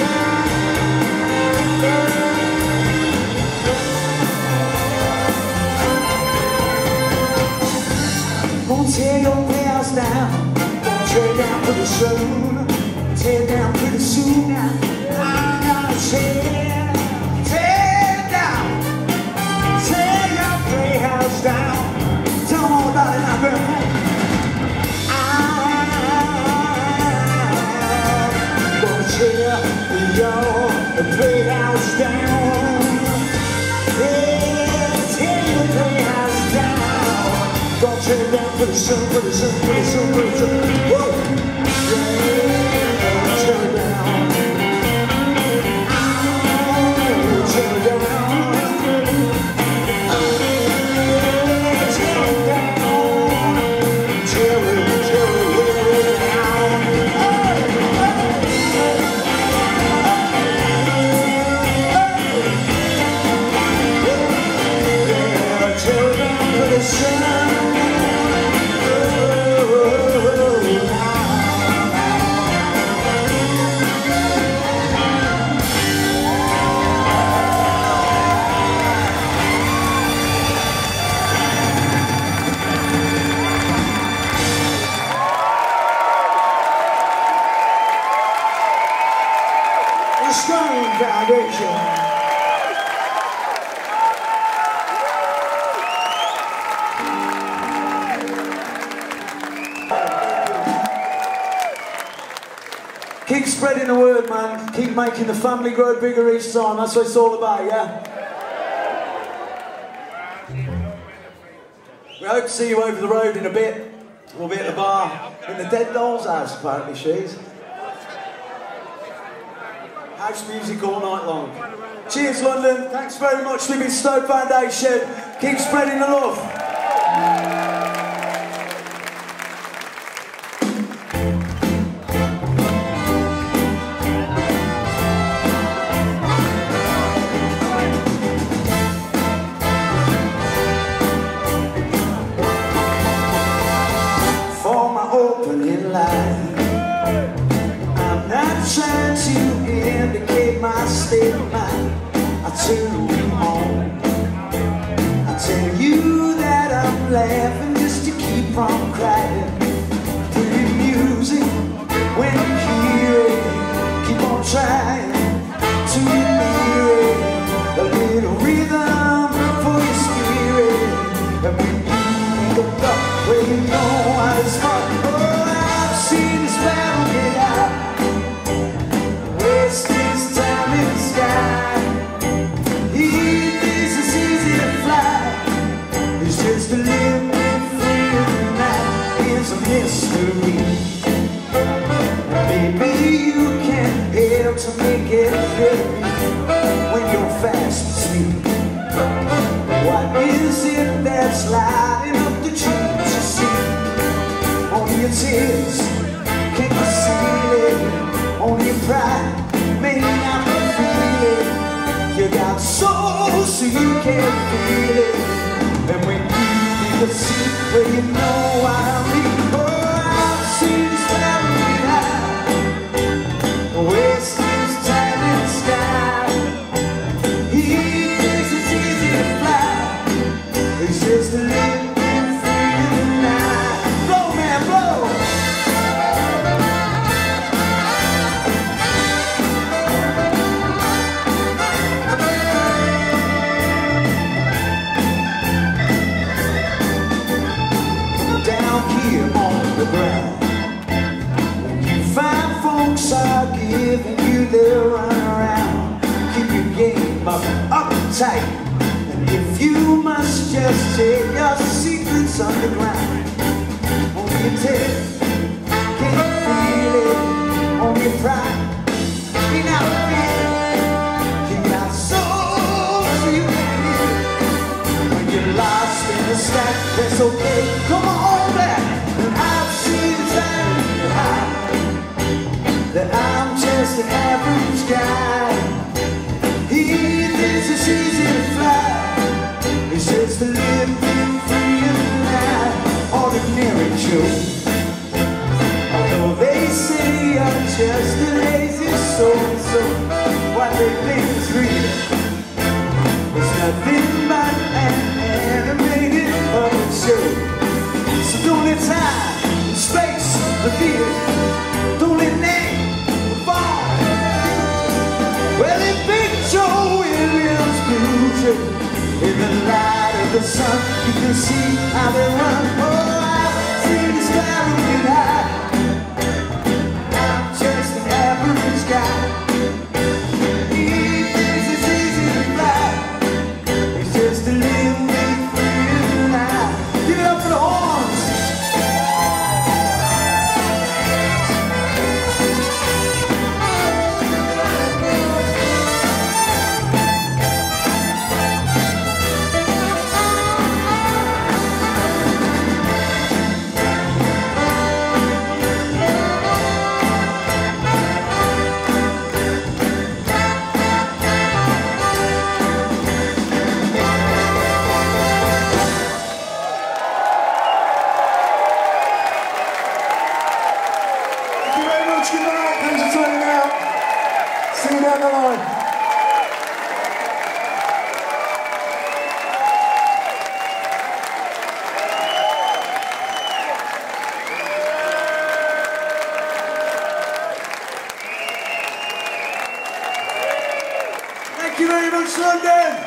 Gonna tear your playhouse down. Gonna tear it down pretty soon. Tear it down pretty soon. I'm gonna tear it down. Tear your playhouse down. Tell them all about it now, girl. I'm gonna tear your playhouse down. Yeah, tear your playhouse down. Gonna tear it down pretty soon, pretty soon, pretty soon, pretty soon. Woo! Yeah, tear it down. Keep spreading the word, man. Keep making the family grow bigger each time. That's what it's all about, yeah? We hope to see you over the road in a bit. We'll be at the bar in the Dead Doll's house, apparently, she's. House music all night long. Cheers, London. Thanks very much. We've been Stone Foundation. Keep spreading the love. My state of mind, I turn you on. I tell you that I'm laughing just to keep from crying. Pretty music, when you hear it, keep on trying to get near it. A little rhythm for your spirit. And when you look up, well you know how it's fun. Oh, I've seen this battle get out. Waste this time in the sky. He thinks it's easy to fly. It's just a little bit free tonight. It's a mystery. Maybe you can help to make it clear when you're fast asleep. What is it that's lighting up the dreams you see? Only your tears can't conceal it. Only your pride may not feel it. You got soul so you can feel it. And when you need a seat where you know I mean, oh, I've seen this family high. Waste this time in the sky. He thinks it's easy to fly. It's just a little bit free tonight. Blow, man, blow. Ground. When you find folks are giving you their run around, keep your game up tight. And if you must just take your secrets underground, only your tail can't feel it. Only your pride be not feeling. You got soul so you can hear it. When you're lost in the stack, that's okay. Come on back. I've seen time high, that I'm just an average guy. He thinks it's easy to fly. It's just a little bit free tonight. Ordinary Joe. Although they say I'm just a lazy soul, so what they think is real, it's nothing but an animated puppet show. So don't let time, space, reveal it. Don't let name fall. Well, if Big Joe Williams future, in the light of the sun, you can see how they run. Oh, I've seen this battle get high. I'm just an average guy. He thinks it's easy to fly. It's just a little bit free tonight. Give it up for the horns. Thank you very much, London.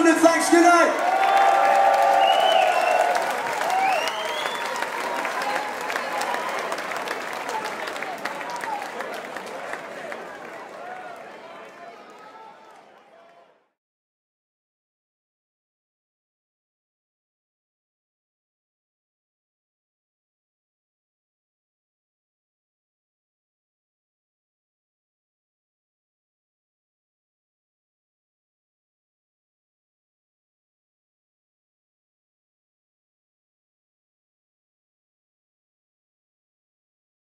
London, thanks, good night.